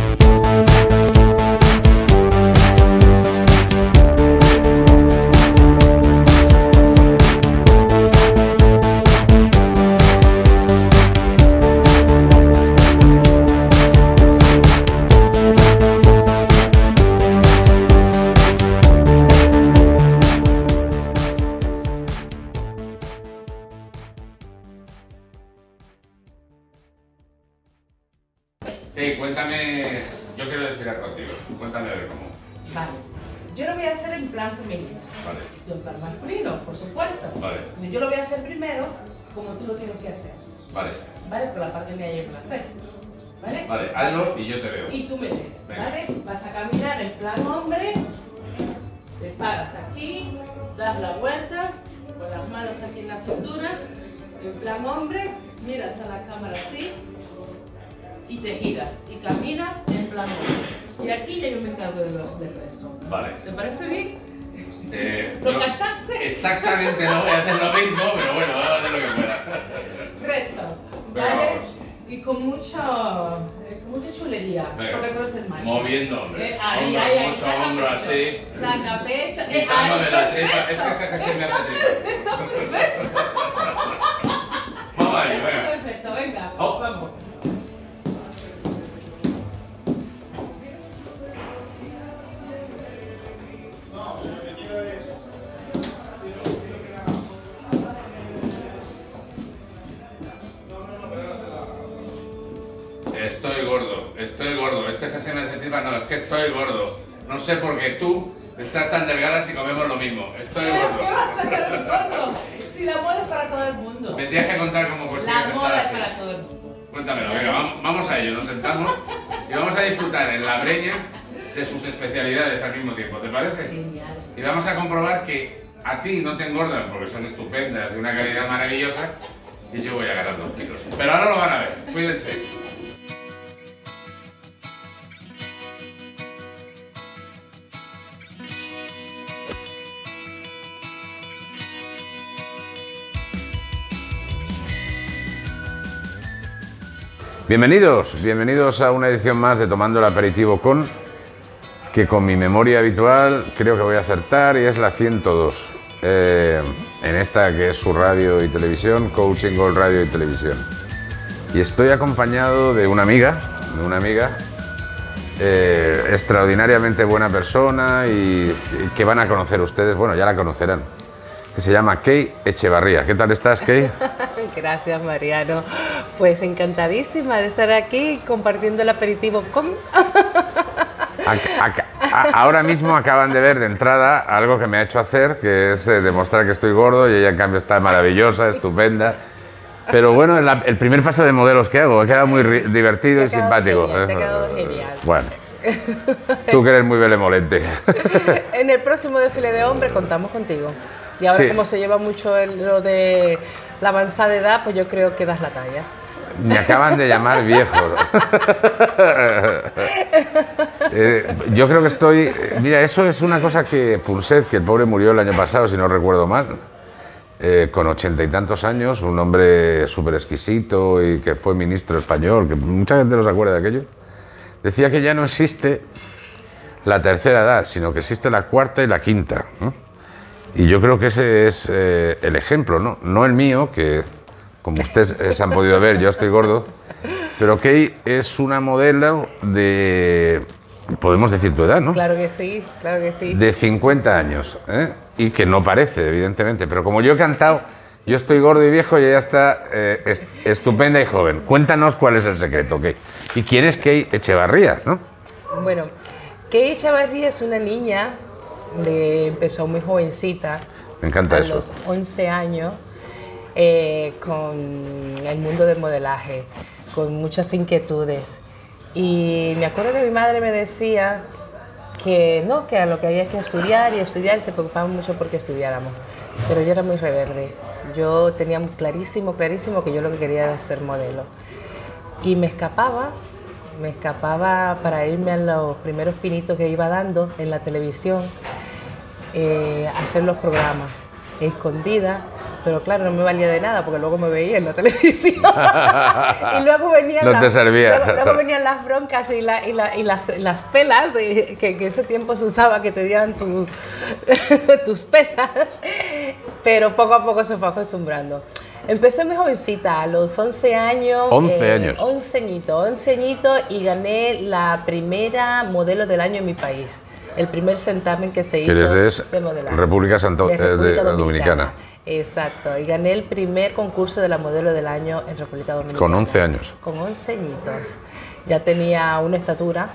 Hey, cuéntame, yo quiero desfilar contigo, cuéntame a ver cómo. Vale, yo lo voy a hacer en plan femenino. Vale. Yo en plan masculino, por supuesto. Vale. Entonces yo lo voy a hacer primero, como tú lo tienes que hacer. Vale. Vale, por la parte de yo me la sé. ¿Vale? Vale, hazlo y yo te veo. Y tú me ves, Venga. ¿vale? Vas a caminar en plan hombre, te paras aquí, das la vuelta, con las manos aquí en la cintura, en plan hombre, miras a la cámara así, y te giras y caminas en plan hombre. Y aquí ya yo me encargo del resto. Vale. ¿Te parece bien? ¿Lo captaste? Exactamente, no voy a hacer lo mismo, pero bueno, vamos a hacer lo que pueda. Recto, Venga, ¿vale? vamos. Y con mucha chulería, Venga. porque tú eres el macho. Moviendo, hombre. Ahí, ahí, Mucho saca hombro pecho. así. Saca pecho. Quitándome Ahí, la tripa. perfecto. Es que esta canción me hace tripa. Está perfecto. Vamos ahí, Está venga. perfecto, venga, Oh. vamos. Estoy gordo, estoy gordo. Este José me hace tripa, no, es que estoy gordo. No sé por qué tú estás tan delgada si comemos lo mismo. Estoy ¿Qué gordo. vas a hacer gordo? Si la moda es para todo el mundo. Me tienes que contar cómo consigues La estar moda es así. para todo el mundo. Cuéntamelo, venga, vamos a ello, nos sentamos y vamos a disfrutar en la breña de sus especialidades al mismo tiempo, ¿te parece? Genial. Y vamos a comprobar que a ti no te engordan porque son estupendas, de una calidad maravillosa, y yo voy a ganar 2 kilos. Pero ahora lo van a ver, cuídense. Bienvenidos a una edición más de Tomando el Aperitivo con, que con mi memoria habitual creo que voy a acertar y es la 102. En esta que es su radio y televisión, Coaching Gold Radio y Televisión. Y estoy acompañado de una amiga extraordinariamente buena persona y que van a conocer ustedes, bueno, ya la conocerán, que se llama Kay Echevarría. ¿Qué tal estás, Kay? Gracias, Mariano. Pues encantadísima de estar aquí compartiendo el aperitivo con... Ahora mismo acaban de ver de entrada algo que me ha hecho hacer, que es demostrar que estoy gordo y ella en cambio está maravillosa, estupenda. Pero bueno, el primer paso de modelos que hago, he quedado muy divertido y simpático. Genial, te ha quedado genial. Bueno, tú que eres muy belemolente. En el próximo desfile de hombre contamos contigo. Y ahora Sí. como se lleva mucho lo de la avanzada edad, pues yo creo que das la talla. Me acaban de llamar viejo. Yo creo que estoy... Mira, eso es una cosa que Punset, que el pobre murió el año pasado, si no recuerdo mal, con 80 y tantos años, un hombre súper exquisito y que fue ministro español, que mucha gente no se acuerda de aquello, decía que ya no existe la tercera edad, sino que existe la cuarta y la quinta, ¿no? Y yo creo que ese es el ejemplo, ¿no? No el mío, que como ustedes han podido ver, yo estoy gordo, pero Kay es una modelo de, podemos decir tu edad, ¿no? Claro que sí, claro que sí. De 50 años, ¿eh? Y que no parece, evidentemente, pero como yo he cantado, yo estoy gordo y viejo y ella está estupenda y joven. Cuéntanos cuál es el secreto, Kay. ¿Y quién es Kay Echevarría, no? Bueno, Kay Echevarría es una niña empezó muy jovencita. Me encanta a eso. A los 11 años, con el mundo del modelaje, con muchas inquietudes. Y me acuerdo que mi madre me decía que no, que a lo que había que estudiar y se preocupaba mucho porque estudiáramos. Pero yo era muy rebelde. Yo tenía clarísimo que yo lo que quería era ser modelo. Y me escapaba para irme a los primeros pinitos que iba dando en la televisión, a hacer los programas, escondida, pero claro, no me valía de nada porque luego me veía en la televisión. Y luego venían, no te servía. luego venían las broncas y las pelas, que en ese tiempo se usaba que te dieran tus pelas, pero poco a poco se fue acostumbrando. Empecé muy jovencita, a los 11 años. 11 años. 11 añitos, y gané la primera modelo del año en mi país. El primer certamen que se hizo de modelaje. República Dominicana. Exacto, y gané el primer concurso de la modelo del año en República Dominicana. Con 11 años. Con 11 añitos. Ya tenía una estatura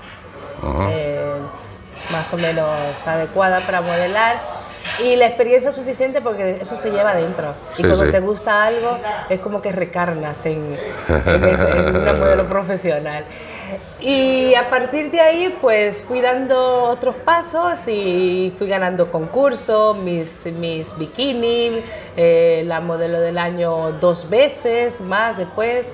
más o menos adecuada para modelar. Y la experiencia suficiente porque eso se lleva adentro. Y cuando te gusta algo, es como que recarnas en una modelo profesional. Y a partir de ahí, pues fui dando otros pasos y fui ganando concursos, mis bikini, la modelo del año 2 veces, más después,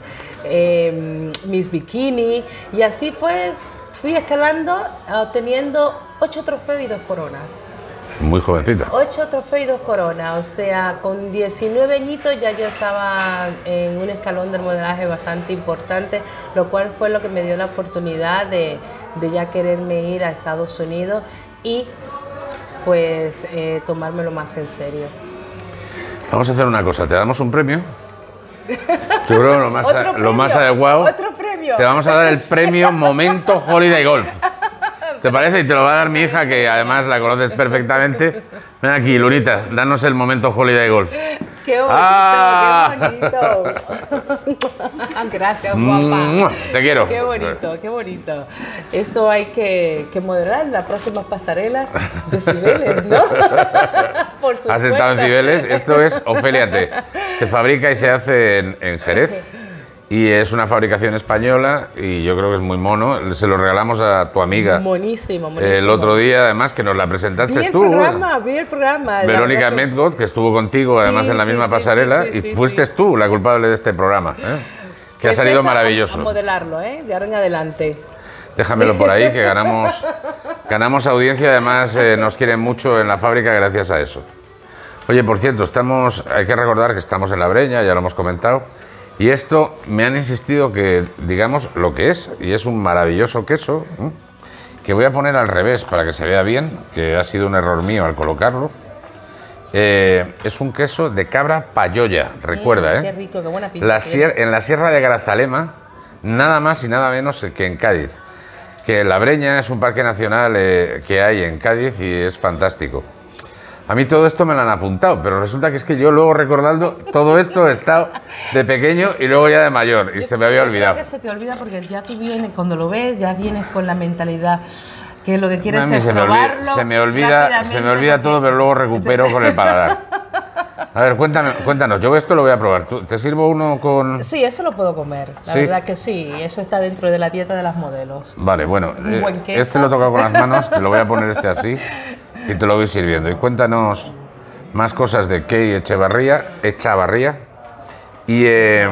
mis bikini. Y así fui escalando, obteniendo 8 trofeos y 2 coronas. Muy jovencita. 8 trofeos y 2 coronas, o sea, con 19 añitos ya yo estaba en un escalón del modelaje bastante importante, lo cual fue lo que me dio la oportunidad de ya quererme ir a Estados Unidos y pues tomármelo más en serio. Vamos a hacer una cosa, te damos un premio. Yo creo lo más adecuado. Otro premio. Te vamos a dar el premio Momento Holiday Golf. ¿Te parece? Y te lo va a dar mi hija, que además la conoces perfectamente. Ven aquí, Lunita, danos el Momento Holiday Golf. ¡Qué bonito! ¡Qué bonito! Gracias, guapa. Te quiero. ¡Qué bonito, qué bonito! Esto hay que modelar en las próximas pasarelas de Cibeles, ¿no? Por supuesto. ¿Has estado en Cibeles? Esto es Ofelia T. Se fabrica y se hace en Jerez. Y es una fabricación española y yo creo que es muy mono. Se lo regalamos a tu amiga. Monísimo, monísimo. El otro día, además, que nos la presentaste vi tú. Vi el programa. Verónica Medgot, que estuvo contigo, además, en la misma pasarela. Y fuiste tú la culpable de este programa, que pues ha salido maravilloso. A modelarlo, de ahora en adelante. Déjamelo por ahí, que ganamos audiencia. Además, nos quieren mucho en la fábrica gracias a eso. Oye, por cierto, hay que recordar que estamos en La Breña, ya lo hemos comentado. Y esto me han insistido que digamos lo que es, y es un maravilloso queso, que voy a poner al revés para que se vea bien, que ha sido un error mío al colocarlo. Es un queso de cabra payoya, recuerda, Qué rico, qué buena pinta. En la Sierra de Grazalema, nada más y nada menos que en Cádiz. Que La Breña es un parque nacional que hay en Cádiz y es fantástico. A mí todo esto me lo han apuntado, pero resulta que es que yo luego recordando todo esto he estado de pequeño y luego ya de mayor y se me había olvidado. Creo que se te olvida porque ya tú vienes, cuando lo ves, ya vienes con la mentalidad que lo que quieres es probarlo. Se me olvida todo, pero luego recupero con el paladar. A ver, cuéntanos, yo esto lo voy a probar. ¿Te sirvo uno con...? Sí, eso lo puedo comer, la verdad que sí, eso está dentro de la dieta de las modelos. Vale, bueno, este lo he tocado con las manos, te lo voy a poner así. Y te lo voy sirviendo. Y cuéntanos más cosas de Key Echavarría. Y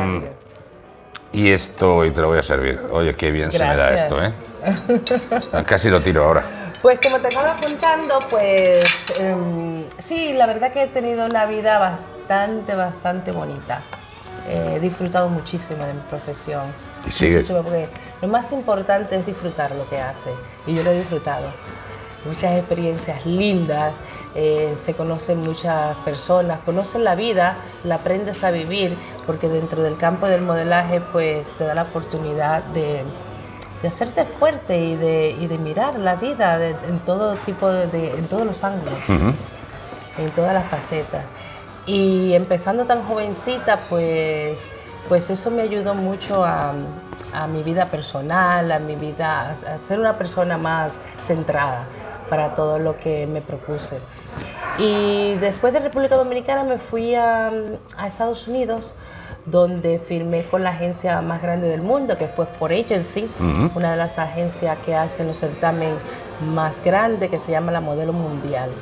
esto, y te lo voy a servir. Oye, qué bien se me da esto, Casi lo tiro ahora. Pues como te estaba contando, pues sí, la verdad que he tenido una vida bastante bonita. He disfrutado muchísimo de mi profesión. Y sigue. Muchísimo, porque lo más importante es disfrutar lo que hace. Y yo lo he disfrutado. Muchas experiencias lindas, se conocen muchas personas, conocen la vida, la aprendes a vivir, porque dentro del campo del modelaje pues te da la oportunidad de hacerte fuerte y de mirar la vida en todo tipo en todos los ángulos, en todas las facetas. Y empezando tan jovencita, pues eso me ayudó mucho a mi vida personal, a ser una persona más centrada para todo lo que me propuse. Y después de República Dominicana me fui a Estados Unidos, donde firmé con la agencia más grande del mundo, que fue Ford Agency, una de las agencias que hacen los certámenes más grandes, que se llama la Modelo Mundial.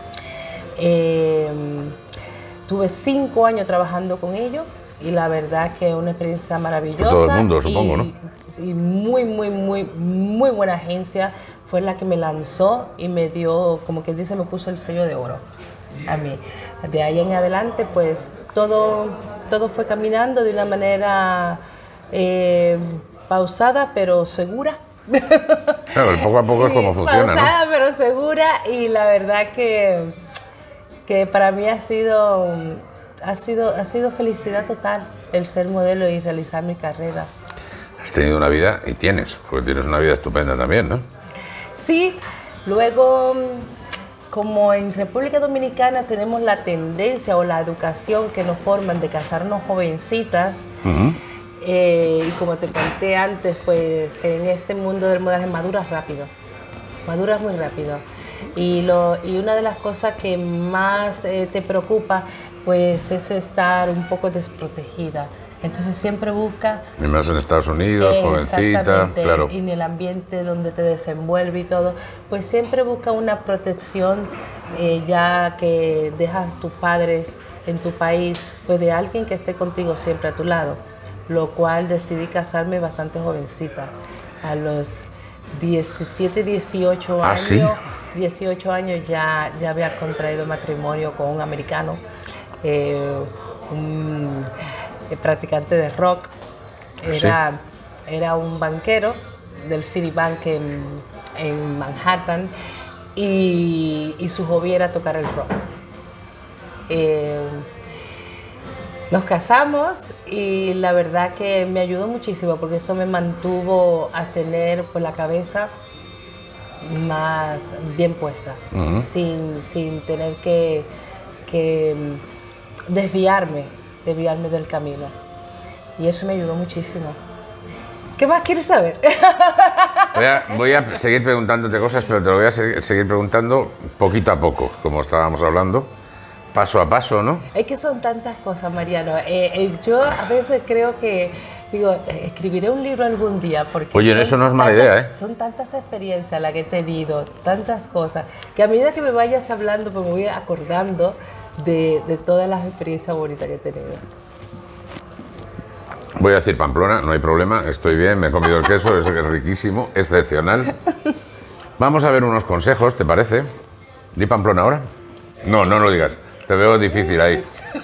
Tuve 5 años trabajando con ellos y la verdad que una experiencia maravillosa. Todo el mundo, supongo, ¿no? Y muy buena agencia. Fue la que me lanzó y me dio, como que dice, me puso el sello de oro a mí. De ahí en adelante, pues todo fue caminando de una manera pausada pero segura. Claro, el poco a poco es como funciona, pausada, ¿no? pero segura, y la verdad que para mí ha sido felicidad total el ser modelo y realizar mi carrera. Has tenido una vida, y porque tienes una vida estupenda también, ¿no? Sí, luego, como en República Dominicana tenemos la tendencia o la educación que nos forman de casarnos jovencitas, y como te conté antes, pues en este mundo del modelaje maduras rápido, maduras muy rápido. Y una de las cosas que más te preocupa, pues es estar un poco desprotegida. Entonces siempre busca... Y más en Estados Unidos, jovencita, claro. Y en el ambiente donde te desenvuelve y todo, pues siempre busca una protección, ya que dejas tus padres en tu país, pues de alguien que esté contigo siempre a tu lado. Lo cual decidí casarme bastante jovencita, a los 17, 18 años. ¿Sí? 18 años ya había contraído matrimonio con un americano, un practicante de rock. Era un banquero del Citibank en Manhattan, y su hobby era tocar el rock. Nos casamos y la verdad que me ayudó muchísimo, porque eso me mantuvo a tener pues la cabeza más bien puesta, sin tener que desviarme del camino. Y eso me ayudó muchísimo. ¿Qué más quieres saber? Voy a seguir preguntándote cosas, pero te lo voy a seguir preguntando poquito a poco, como estábamos hablando, paso a paso, ¿no? Es que son tantas cosas, Mariano. Yo a veces creo que, escribiré un libro algún día, porque... Oye, eso no es mala idea, ¿eh? Son tantas experiencias las que he tenido, tantas cosas, que a medida que me vayas hablando, pues me voy acordando de todas las experiencias bonitas que he tenido. Voy a decir Pamplona, no hay problema, estoy bien, me he comido el queso, es riquísimo, excepcional. Vamos a ver unos consejos, ¿te parece? ¿Di Pamplona ahora? No, no lo digas, te veo difícil ahí.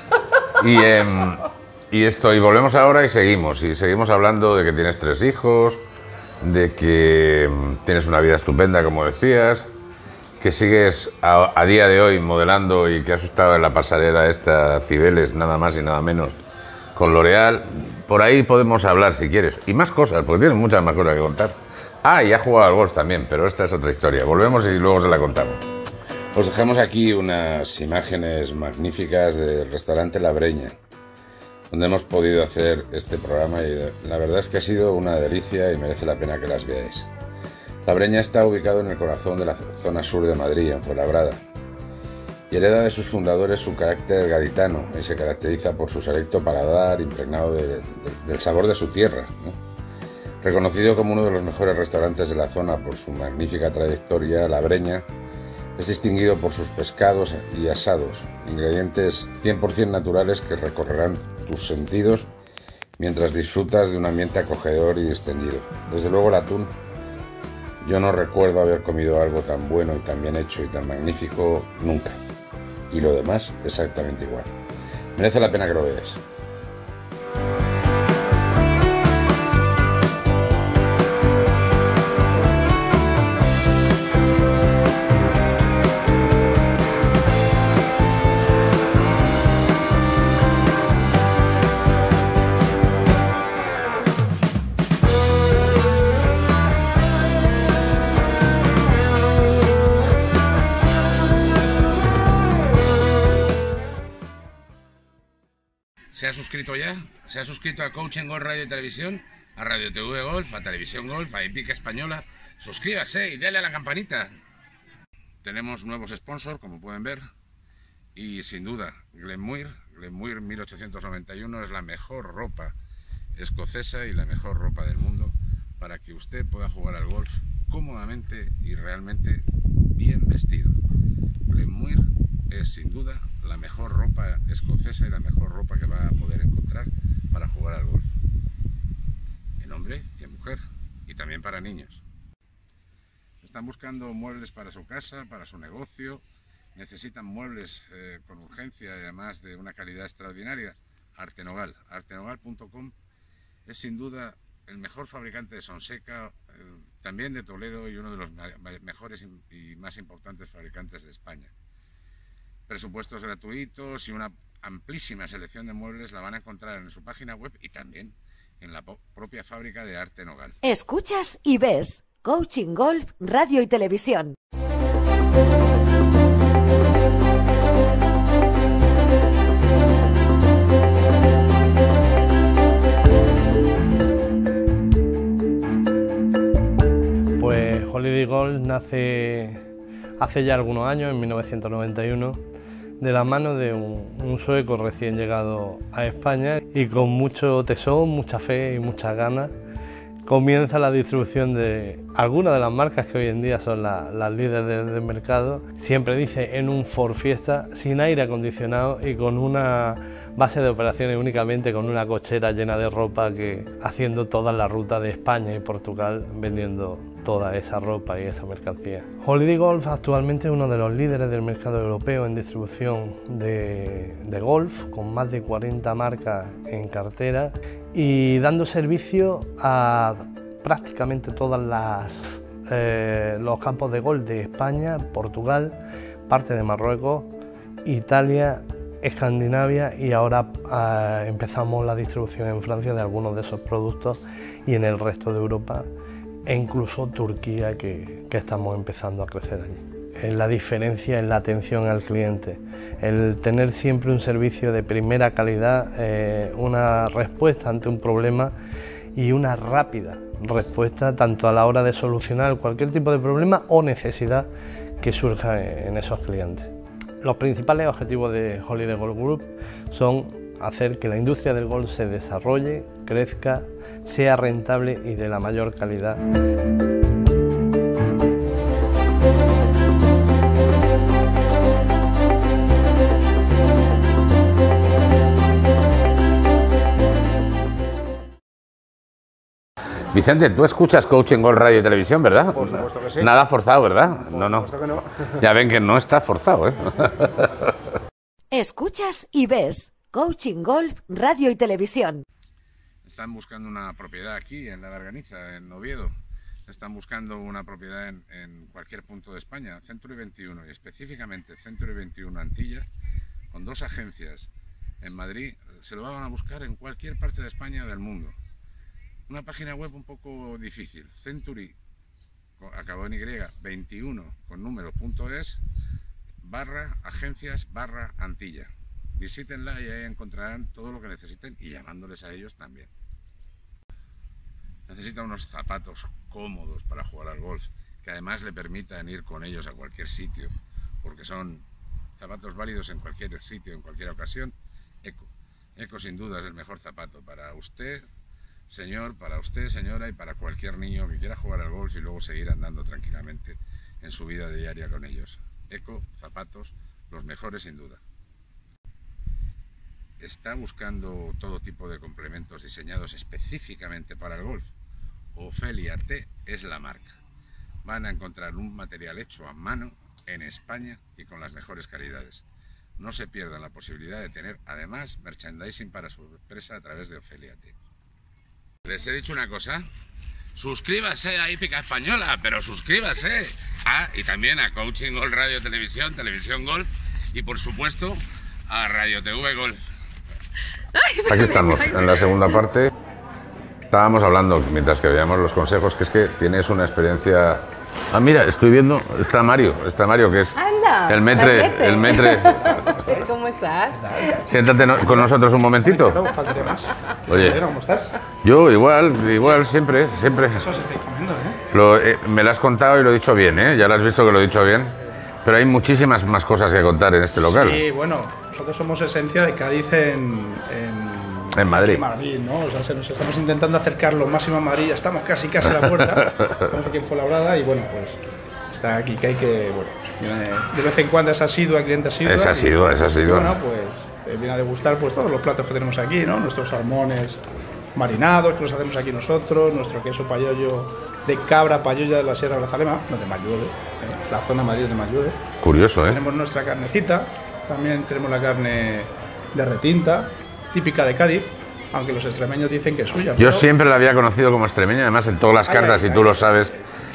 Y volvemos ahora y seguimos hablando de que tienes 3 hijos, de que tienes una vida estupenda, como decías, que sigues a día de hoy modelando y que has estado en la pasarela esta Cibeles, nada más y nada menos, con L'Oréal. Por ahí podemos hablar si quieres. Y más cosas, porque tienes muchas más cosas que contar. Ah, y has jugado al golf también, pero esta es otra historia. Volvemos y luego se la contamos. Os dejamos aquí unas imágenes magníficas del restaurante La Breña, donde hemos podido hacer este programa, y la verdad es que ha sido una delicia y merece la pena que las veáis. La Breña está ubicado en el corazón de la zona sur de Madrid, en Fuenlabrada, y hereda de sus fundadores su carácter gaditano, y se caracteriza por su selecto paladar impregnado del sabor de su tierra, ¿no? Reconocido como uno de los mejores restaurantes de la zona por su magnífica trayectoria, La Breña es distinguido por sus pescados y asados, ingredientes 100% naturales que recorrerán tus sentidos mientras disfrutas de un ambiente acogedor y distendido. Desde luego el atún. Yo no recuerdo haber comido algo tan bueno y tan bien hecho y tan magnífico nunca. Y lo demás exactamente igual. Merece la pena que lo veáis. ¿Se ha suscrito ya? ¿Se ha suscrito a Coaching Golf Radio y Televisión? A Radio TV Golf, a Televisión Golf, a Epic Española. Suscríbase y dale a la campanita. Tenemos nuevos sponsors, como pueden ver. Y sin duda, Glenmuir 1891 es la mejor ropa escocesa y la mejor ropa del mundo para que usted pueda jugar al golf cómodamente y realmente bien vestido. Glenmuir es sin duda la mejor ropa escocesa y la mejor ropa que va a poder encontrar para jugar al golf, en hombre y en mujer, y también para niños. Están buscando muebles para su casa, para su negocio, necesitan muebles con urgencia y además de una calidad extraordinaria, Artenogal. Artenogal.com es sin duda el mejor fabricante de Sonseca, también de Toledo, y uno de los mejores y más importantes fabricantes de España. Presupuestos gratuitos y una amplísima selección de muebles la van a encontrar en su página web y también en la propia fábrica de Artenogal. Escuchas y ves Coaching Golf, Radio y Televisión. Pues Holiday Golf nace hace ya algunos años, en 1991, de la mano de un sueco recién llegado a España y con mucho tesón, mucha fe y muchas ganas comienza la distribución de algunas de las marcas que hoy en día son las líderes del mercado. Siempre dice en un Ford Fiesta, sin aire acondicionado y con una base de operaciones únicamente con una cochera llena de ropa, que haciendo toda la ruta de España y Portugal vendiendo toda esa ropa y esa mercancía. Holiday Golf actualmente es uno de los líderes del mercado europeo en distribución de golf, con más de 40 marcas en cartera y dando servicio a prácticamente todos los campos de golf de España, Portugal, parte de Marruecos, Italia, Escandinavia, y ahora empezamos la distribución en Francia de algunos de esos productos y en el resto de Europa e incluso Turquía, que estamos empezando a crecer allí. La diferencia en la atención al cliente, el tener siempre un servicio de primera calidad, una respuesta ante un problema y una rápida respuesta tanto a la hora de solucionar cualquier tipo de problema o necesidad que surja en esos clientes. Los principales objetivos de Holiday Golf Group son hacer que la industria del golf se desarrolle, crezca, sea rentable y de la mayor calidad. Vicente, tú escuchas Coaching Golf, Radio y Televisión, ¿verdad? Por supuesto que sí. Nada forzado, ¿verdad? Por supuesto que no. Ya ven que no está forzado, ¿eh? Escuchas y ves Coaching Golf, Radio y Televisión. Están buscando una propiedad aquí, en la Berganiza, en Oviedo. Están buscando una propiedad en cualquier punto de España, Century 21, y específicamente Century 21 Antilla, con 2 agencias en Madrid. Se lo van a buscar en cualquier parte de España o del mundo. Una página web un poco difícil, Century, acabado en Y, 21 con número.es, /agencias/Antilla. Visítenla y ahí encontrarán todo lo que necesiten y llamándoles a ellos también. Necesitan unos zapatos cómodos para jugar al golf, que además le permitan ir con ellos a cualquier sitio, porque son zapatos válidos en cualquier sitio, en cualquier ocasión. Eco. Eco sin duda es el mejor zapato para usted, señor, para usted, señora, y para cualquier niño que quiera jugar al golf y luego seguir andando tranquilamente en su vida diaria con ellos. Eco, zapatos, los mejores sin duda. Está buscando todo tipo de complementos diseñados específicamente para el golf. Ofelia T es la marca. Van a encontrar un material hecho a mano en España y con las mejores calidades. No se pierdan la posibilidad de tener además merchandising para su empresa a través de Ofelia T. Les he dicho una cosa, suscríbase a Hípica Española, pero suscríbase. Y también a Coaching Golf, Radio, Televisión, Televisión Golf y por supuesto a Radio TV Golf. Aquí estamos, en la segunda parte. Estábamos hablando, mientras que veíamos los consejos, que es que tienes una experiencia... Ah, mira, estoy viendo, está Mario, que es ¡Anda! el metre. ¿Cómo estás? Siéntate con nosotros un momentito. No, faltaría más. Oye, ¿Cómo estás? yo igual, siempre. Eso se estáis comiendo, ¿eh? Me lo has contado y lo he dicho bien, ¿eh? Ya lo has visto que lo he dicho bien. Pero hay muchísimas más cosas que contar en este local. Sí, bueno, nosotros somos esencia de Cádiz en Madrid. En Madrid, ¿no? O sea, nos estamos intentando acercar lo máximo a Madrid, ya estamos casi a la puerta. Estamos aquí en Fuenlabrada y bueno, pues está aquí que hay que, bueno, de vez en cuando es asidua, cliente asidua. Es asidua. Bueno, pues viene a degustar pues todos los platos que tenemos aquí, ¿no? Nuestros salmones marinados que los hacemos aquí nosotros, nuestro queso payollo de cabra payoya de la Sierra de Grazalema, no de Mayude, la zona de Madrid de Mayude. Curioso, ¿eh? Tenemos nuestra carnecita, también tenemos la carne de retinta, típica de Cádiz, aunque los extremeños dicen que es suya. Yo siempre la había conocido como extremeña, además en todas las cartas, y tú lo sabes,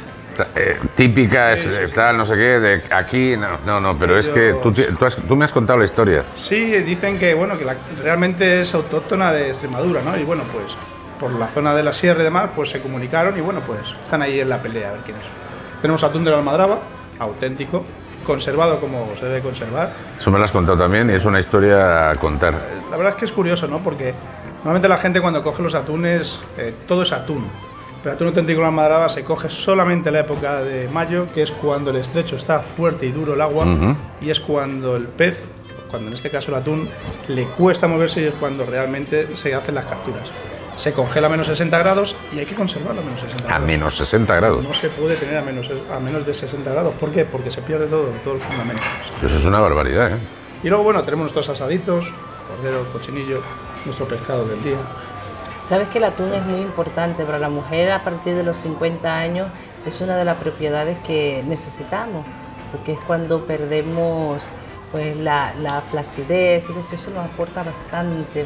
típica, tal, no sé qué, de aquí, no, pero es que tú me has contado la historia. Sí, dicen que, bueno, que realmente es autóctona de Extremadura, ¿no? Y bueno, pues por la zona de la sierra y demás, pues se comunicaron y bueno, pues están ahí en la pelea, a ver quién es. Tenemos atún de la Almadraba, auténtico, conservado como se debe conservar. Eso me lo has contado también y es una historia a contar. La verdad es que es curioso, ¿no? Porque normalmente la gente cuando coge los atunes, todo es atún. Pero el atún auténtico de la Almadraba se coge solamente en la época de mayo, que es cuando el estrecho está fuerte y duro el agua, y es cuando el pez, cuando en este caso el atún, le cuesta moverse y es cuando realmente se hacen las capturas. Se congela a menos 60 grados y hay que conservarlo a menos 60 grados. A menos 60 grados. No se puede tener a menos de 60 grados. ¿Por qué? Porque se pierde todo el fundamento. Eso es una barbaridad, ¿eh? Y luego, bueno, tenemos nuestros asaditos, cordero, cochinillo, nuestro pescado del día. Sabes que el atún es muy importante para la mujer a partir de los 50 años, es una de las propiedades que necesitamos, porque es cuando perdemos pues la flacidez, entonces eso nos aporta bastante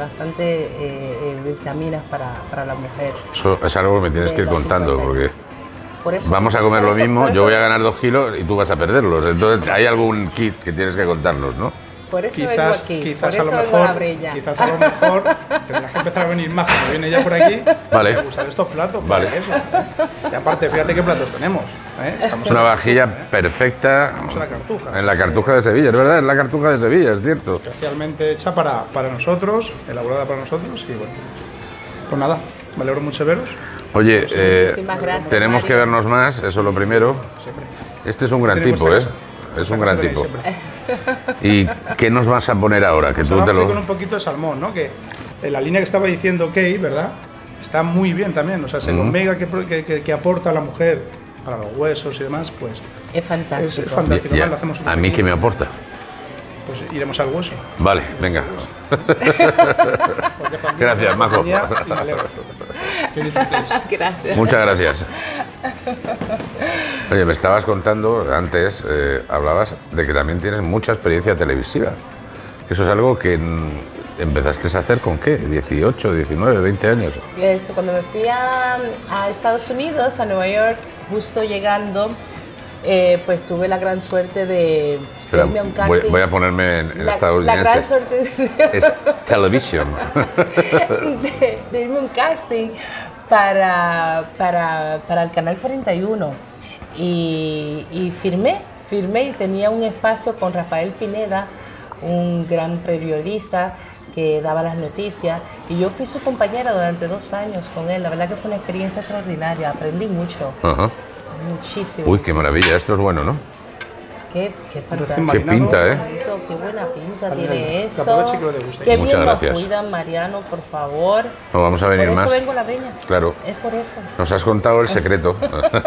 vitaminas para la mujer. Eso es algo que me tienes que ir contando, porque por eso, vamos a comer lo mismo, yo eso, voy a ganar 2 kilos y tú vas a perderlos, entonces hay algún kit que tienes que contarnos, ¿no? Por eso vengo aquí, por eso a lo vengo a la Brella. Quizás a lo mejor tendrás que empezar a venir más cuando viene ya por aquí. Vale. A usar estos platos. Vale. Eso. Y aparte, fíjate qué platos tenemos. Es una vajilla perfecta. Estamos en la Cartuja. En la Cartuja de Sevilla, es verdad, es la Cartuja de Sevilla, es cierto. Especialmente hecha para nosotros, elaborada para nosotros. Y bueno, pues nada, me alegro mucho de veros. Oye, muchísimas gracias, tenemos Mario. que vernos más, eso es lo primero. Siempre. Este es un gran Tiene tipo, vuestra ¿eh? casa. Es un Vuestra gran casa tipo. siempre. ¿Y qué nos vas a poner ahora? Que Pues tú ahora te vamos lo... con un poquito de salmón, ¿no? Que en la línea que estaba diciendo Kay, ¿verdad? Está muy bien también. O sea, el omega que aporta a la mujer para los huesos y demás, pues Es fantástico. es fantástico. Ya, Además, lo hacemos un ¿a mí qué me aporta? Pues iremos al hueso. Vale, venga. Porque también Gracias, es Majo. compañía y me alegro. Que disfrutéis. Gracias. Muchas gracias. Oye, me estabas contando antes, hablabas de que también tienes mucha experiencia televisiva. Eso es algo que empezaste a hacer con qué, 18, 19, 20 años. Cuando me fui a Estados Unidos, a Nueva York, justo llegando, pues tuve la gran suerte de irme a un casting. Voy a ponerme en la estadounidense. gran suerte Es television. de irme a un casting para el Canal 41 y firmé y tenía un espacio con Rafael Pineda, un gran periodista que daba las noticias, y yo fui su compañera durante 2 años con él. La verdad que fue una experiencia extraordinaria, aprendí mucho, Ajá. muchísimo. Uy, qué maravilla, esto es bueno, ¿no? Qué fantástico. Qué Marinado. pinta, ¿eh? Qué buena pinta Adelante. tiene Que esto. aproveche y que lo deguste. Qué Muchas bien gracias. nos cuidan, Mariano, por favor. No, vamos a venir Por eso más. vengo a la Breña. Claro. Es por eso. Nos has contado el secreto.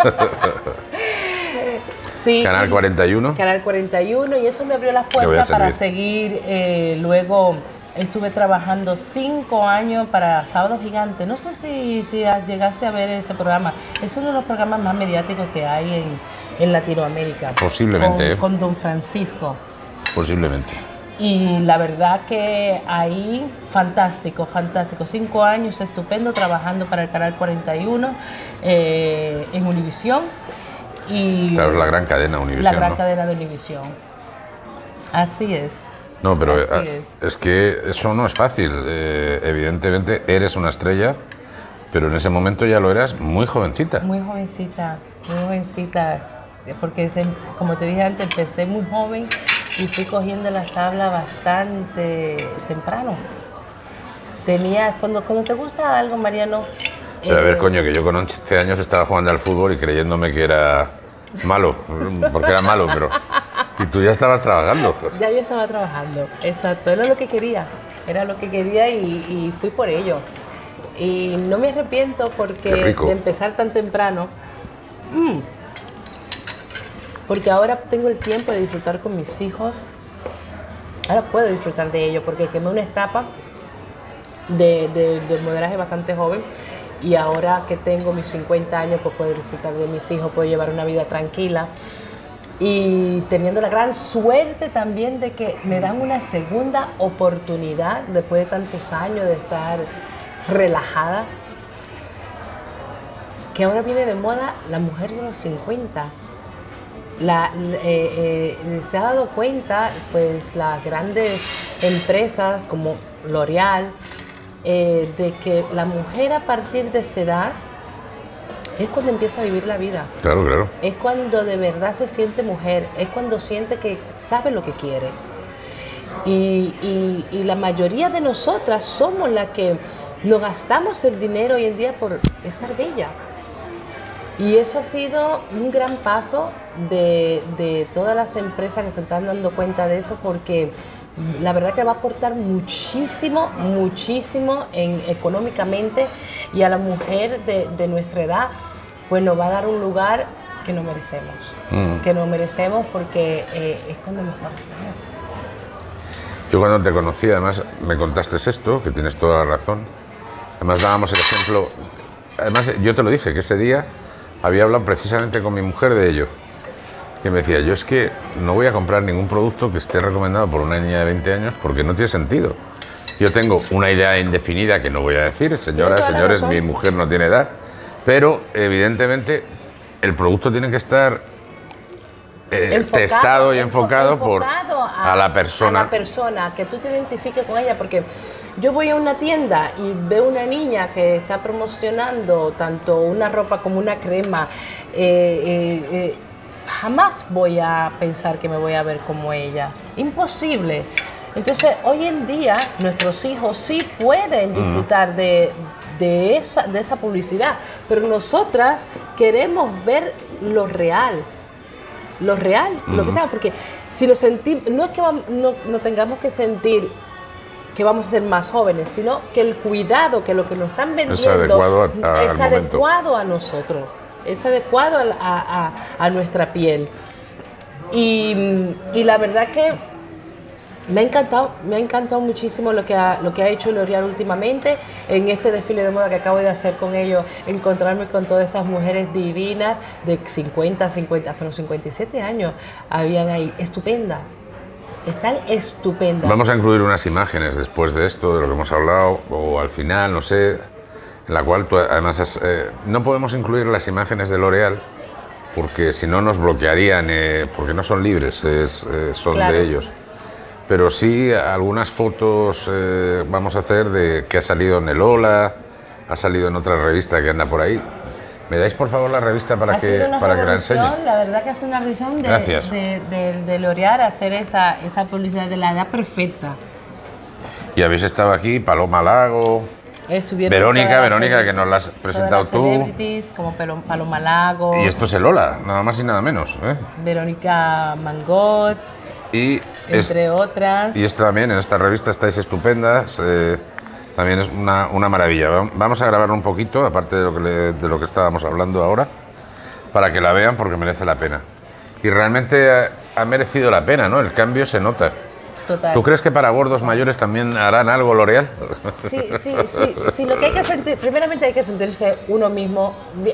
Sí. Canal 41. Canal 41, y eso me abrió las voy a puertas para servir. seguir. Luego estuve trabajando 5 años para Sábado Gigante. No sé si llegaste a ver ese programa. Es uno de los programas más mediáticos que hay en Latinoamérica. Posiblemente, Con Don Francisco. Posiblemente. Y la verdad que ahí, fantástico, fantástico. 5 años estupendo trabajando para el Canal 41 en Univisión. Y Claro, es la gran cadena Univision. la gran ¿no? cadena de Univisión. Así es. No, pero Así es que eso no es fácil. Evidentemente eres una estrella, pero en ese momento ya lo eras muy jovencita. Muy jovencita, porque como te dije antes, empecé muy joven y fui cogiendo las tablas bastante temprano. Cuando te gusta algo, Mariano... Pero a ver, coño, que yo con 11 años estaba jugando al fútbol y creyéndome que era malo, porque era malo, pero... Y tú ya estabas trabajando. Ya yo estaba trabajando, exacto, era lo que quería y fui por ello. Y no me arrepiento porque Qué rico. de empezar tan temprano, porque ahora tengo el tiempo de disfrutar con mis hijos, ahora puedo disfrutar de ello porque quemé una etapa de modelaje bastante joven y ahora que tengo mis 50 años, pues puedo disfrutar de mis hijos, puedo llevar una vida tranquila. Y teniendo la gran suerte también de que me dan una segunda oportunidad después de tantos años de estar relajada, que ahora viene de moda la mujer de los 50. Se ha dado cuenta, pues, las grandes empresas como L'Oréal, de que la mujer a partir de esa edad es cuando empieza a vivir la vida. Claro, claro. Es cuando de verdad se siente mujer, es cuando siente que sabe lo que quiere. Y la mayoría de nosotras somos las que nos gastamos el dinero hoy en día por estar bella. Y eso ha sido un gran paso de todas las empresas que se están dando cuenta de eso, porque la verdad que va a aportar muchísimo, muchísimo económicamente, y a la mujer de nuestra edad pues nos va a dar un lugar que nos merecemos. Que nos merecemos porque es cuando mejor estamos. Yo cuando te conocí, además, me contaste esto, que tienes toda la razón. Además dábamos el ejemplo, además yo te lo dije, que ese día había hablado precisamente con mi mujer de ello, que me decía, yo es que no voy a comprar ningún producto que esté recomendado por una niña de 20 años porque no tiene sentido. Yo tengo una idea indefinida que no voy a decir, señoras, señores, mi mujer no tiene edad, pero evidentemente el producto tiene que estar testado y enfocado a la persona. A la persona, que tú te identifiques con ella, porque yo voy a una tienda y veo una niña que está promocionando tanto una ropa como una crema, jamás voy a pensar que me voy a ver como ella. Imposible. Entonces, hoy en día, nuestros hijos sí pueden disfrutar de esa publicidad, pero nosotras queremos ver lo real. Lo real, lo que estamos, porque si nos sentimos, no es que no tengamos que sentir que vamos a ser más jóvenes, sino que el cuidado, que lo que nos están vendiendo es adecuado a nosotros, es adecuado a nuestra piel. Y la verdad que me ha encantado muchísimo lo que ha hecho L'Oréal últimamente en este desfile de moda que acabo de hacer con ellos, encontrarme con todas esas mujeres divinas de 50, hasta los 57 años, habían ahí, estupendas, están estupendas. Vamos a incluir unas imágenes después de esto, de lo que hemos hablado, o al final, no sé, en la cual tú además no podemos incluir las imágenes de L'Oréal porque si no nos bloquearían, porque no son libres, son claro, de ellos. Pero sí algunas fotos vamos a hacer de que ha salido en el Hola, ha salido en otra revista que anda por ahí. ¿Me dais por favor la revista para que la enseñe? La verdad que hace una revisión de L'Oréal, hacer esa publicidad de la edad perfecta. Y habéis estado aquí, Paloma Lago, Verónica, que nos la has presentado tú. Celebrities, como Paloma Lago. Y esto es el Hola, nada más y nada menos. Verónica Mangot. Y entre otras. Y esto también, en esta revista estáis estupendas, también es una maravilla. Vamos a grabar un poquito, aparte de lo que estábamos hablando ahora, para que la vean porque merece la pena. Y realmente ha merecido la pena, ¿no? El cambio se nota. Total. ¿Tú crees que para gordos mayores también harán algo L'Oréal? Sí, lo que hay que sentir, primeramente hay que sentirse uno mismo.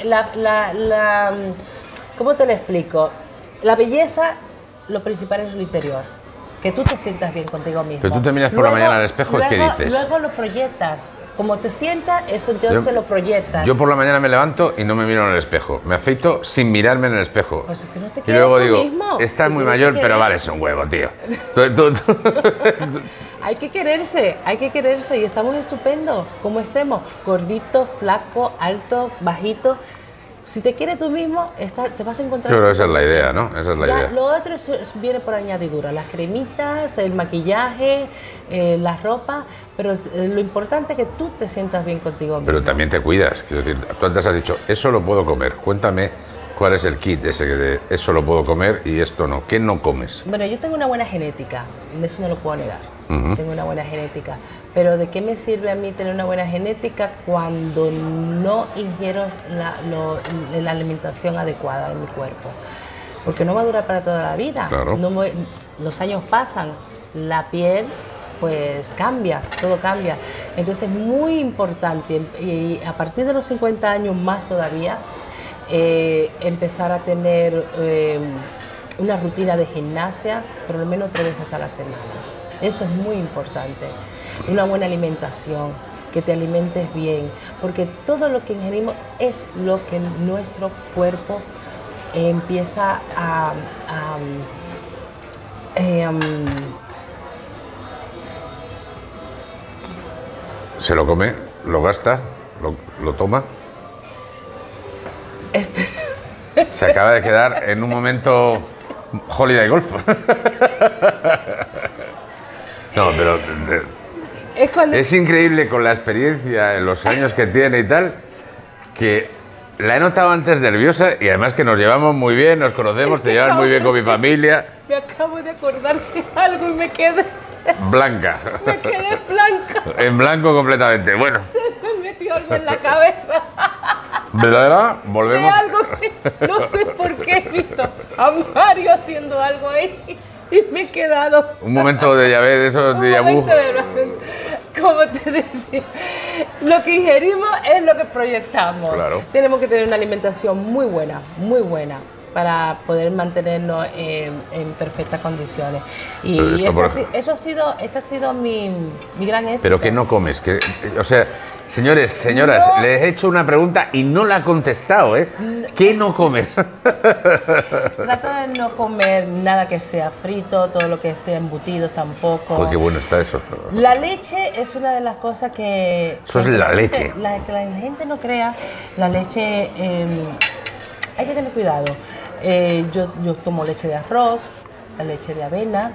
¿Cómo te lo explico? La belleza, lo principal es lo interior, que tú te sientas bien contigo mismo. Pero tú te miras por la mañana al espejo y ¿qué dices? Luego lo proyectas. Como te sientas, eso se lo proyectas. Yo por la mañana me levanto y no me miro en el espejo. Me afeito sin mirarme en el espejo. Pues es que no te y luego digo, mismo. Estás muy mayor, pero vale, es un huevo, tío. Hay que quererse y estamos estupendos, como estemos. Gordito, flaco, alto, bajito. Si te quieres tú mismo, te vas a encontrar... Yo creo que esa es la idea, ¿no? Esa es la idea. Lo otro viene por añadidura, las cremitas, el maquillaje, la ropa, pero lo importante es que tú te sientas bien contigo mismo. Pero también te cuidas, quiero decir, tú antes has dicho, eso lo puedo comer, cuéntame cuál es el kit ese de eso lo puedo comer y esto no, ¿qué no comes? Bueno, yo tengo una buena genética, eso no lo puedo negar, tengo una buena genética. Pero ¿de qué me sirve a mí tener una buena genética cuando no ingiero la alimentación adecuada en mi cuerpo? Porque no va a durar para toda la vida. Claro. Los años pasan, la piel pues cambia, todo cambia. Entonces es muy importante, y a partir de los 50 años más todavía, empezar a tener una rutina de gimnasia por lo menos 3 veces a la semana. Eso es muy importante. Una buena alimentación, que te alimentes bien, porque todo lo que ingerimos es lo que nuestro cuerpo empieza se lo come, lo gasta, lo toma. Se acaba de quedar en un momento Holiday Golf. No, pero es increíble con la experiencia, en los años que tiene y tal, que la he notado antes nerviosa y además que nos llevamos muy bien, nos conocemos, te llevas muy bien con mi familia. Me acabo de acordar de algo y me quedé... Blanca. Me quedé blanca. En blanco completamente. Bueno. Se me metió algo en la cabeza. ¿Verdad? Volvemos. De algo que no sé por qué he visto a Mario haciendo algo ahí y me he quedado. Un momento de llave de esos de vu. Como te decía, lo que ingerimos es lo que proyectamos. Claro. Tenemos que tener una alimentación muy buena, para poder mantenernos en perfectas condiciones. Y eso ha sido mi gran éxito. ¿Pero qué no comes? O sea, señores, señoras, no. Les he hecho una pregunta y no la ha contestado, ¿eh? ¿Qué no comes? Trato de no comer nada que sea frito, todo lo que sea embutidos tampoco. Joder, qué bueno está eso. La leche es una de las cosas que... Eso es la leche. Que la gente no crea. La leche... hay que tener cuidado. Yo tomo leche de arroz, la leche de avena,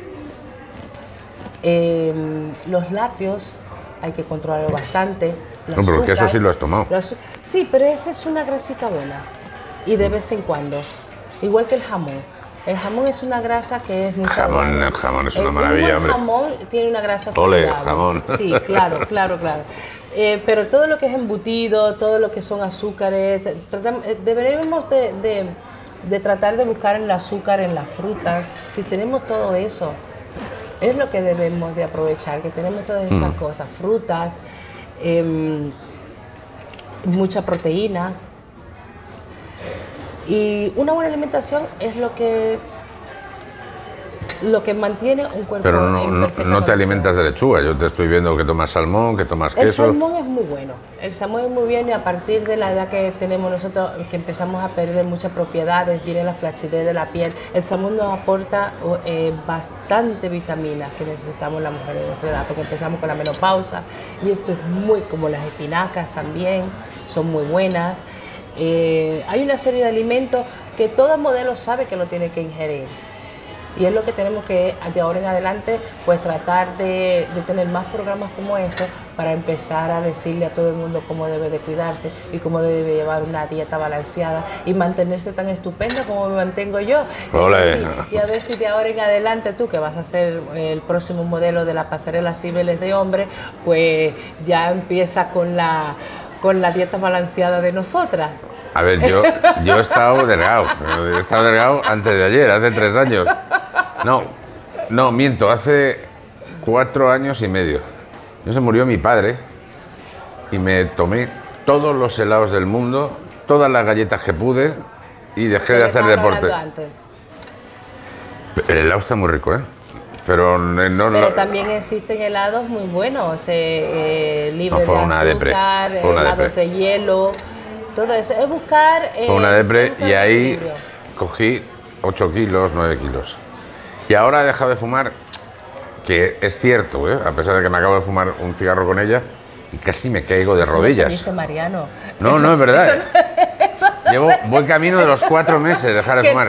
los lácteos hay que controlarlo bastante. No, pero es que eso sí lo has tomado. Sí, pero esa es una grasita buena y de vez en cuando, igual que el jamón. El jamón es una grasa que es muy saludable. El jamón es una maravilla, hombre. El jamón tiene una grasa saludable. saludable. Jamón. Sí, claro. Pero todo lo que es embutido, todo lo que son azúcares, deberíamos de tratar de buscar el azúcar en las frutas. Si tenemos todo eso, es lo que debemos de aprovechar, que tenemos todas esas cosas, frutas, muchas proteínas. Y una buena alimentación es lo que mantiene un cuerpo. Pero no te alimentas de lechuga. Yo te estoy viendo que tomas salmón, que tomas queso. El salmón es muy bueno. El salmón es muy bien y a partir de la edad que tenemos nosotros, que empezamos a perder muchas propiedades, viene la flacidez de la piel. El salmón nos aporta bastante vitaminas que necesitamos las mujeres de nuestra edad, porque empezamos con la menopausa y esto es muy, como las espinacas también, son muy buenas. Hay una serie de alimentos que todo modelo sabe que lo tiene que ingerir. Y es lo que tenemos que, de ahora en adelante, pues tratar de tener más programas como estos para empezar a decirle a todo el mundo cómo debe de cuidarse y cómo debe llevar una dieta balanceada y mantenerse tan estupenda como me mantengo yo. Y a ver si de ahora en adelante tú, que vas a ser el próximo modelo de la pasarela Cibeles de hombre, pues ya empieza con la dieta balanceada de nosotras. A ver, yo he estado delgado. He estado delgado antes de ayer, hace 3 años. No, miento, hace 4 años y medio. Se murió mi padre y me tomé todos los helados del mundo, todas las galletas que pude y dejé de hacer deporte. El helado está muy rico, ¿eh? Pero también existen helados muy buenos, libres de azúcar, helados de hielo. Todo eso es buscar... Fue una depre y ahí cogí 8 kilos, 9 kilos. Y ahora he dejado de fumar, que es cierto, a pesar de que me acabo de fumar un cigarro con ella y casi me caigo de rodillas. Eso dice Mariano. No, es verdad. Llevo buen camino de los 4 meses de dejar de fumar.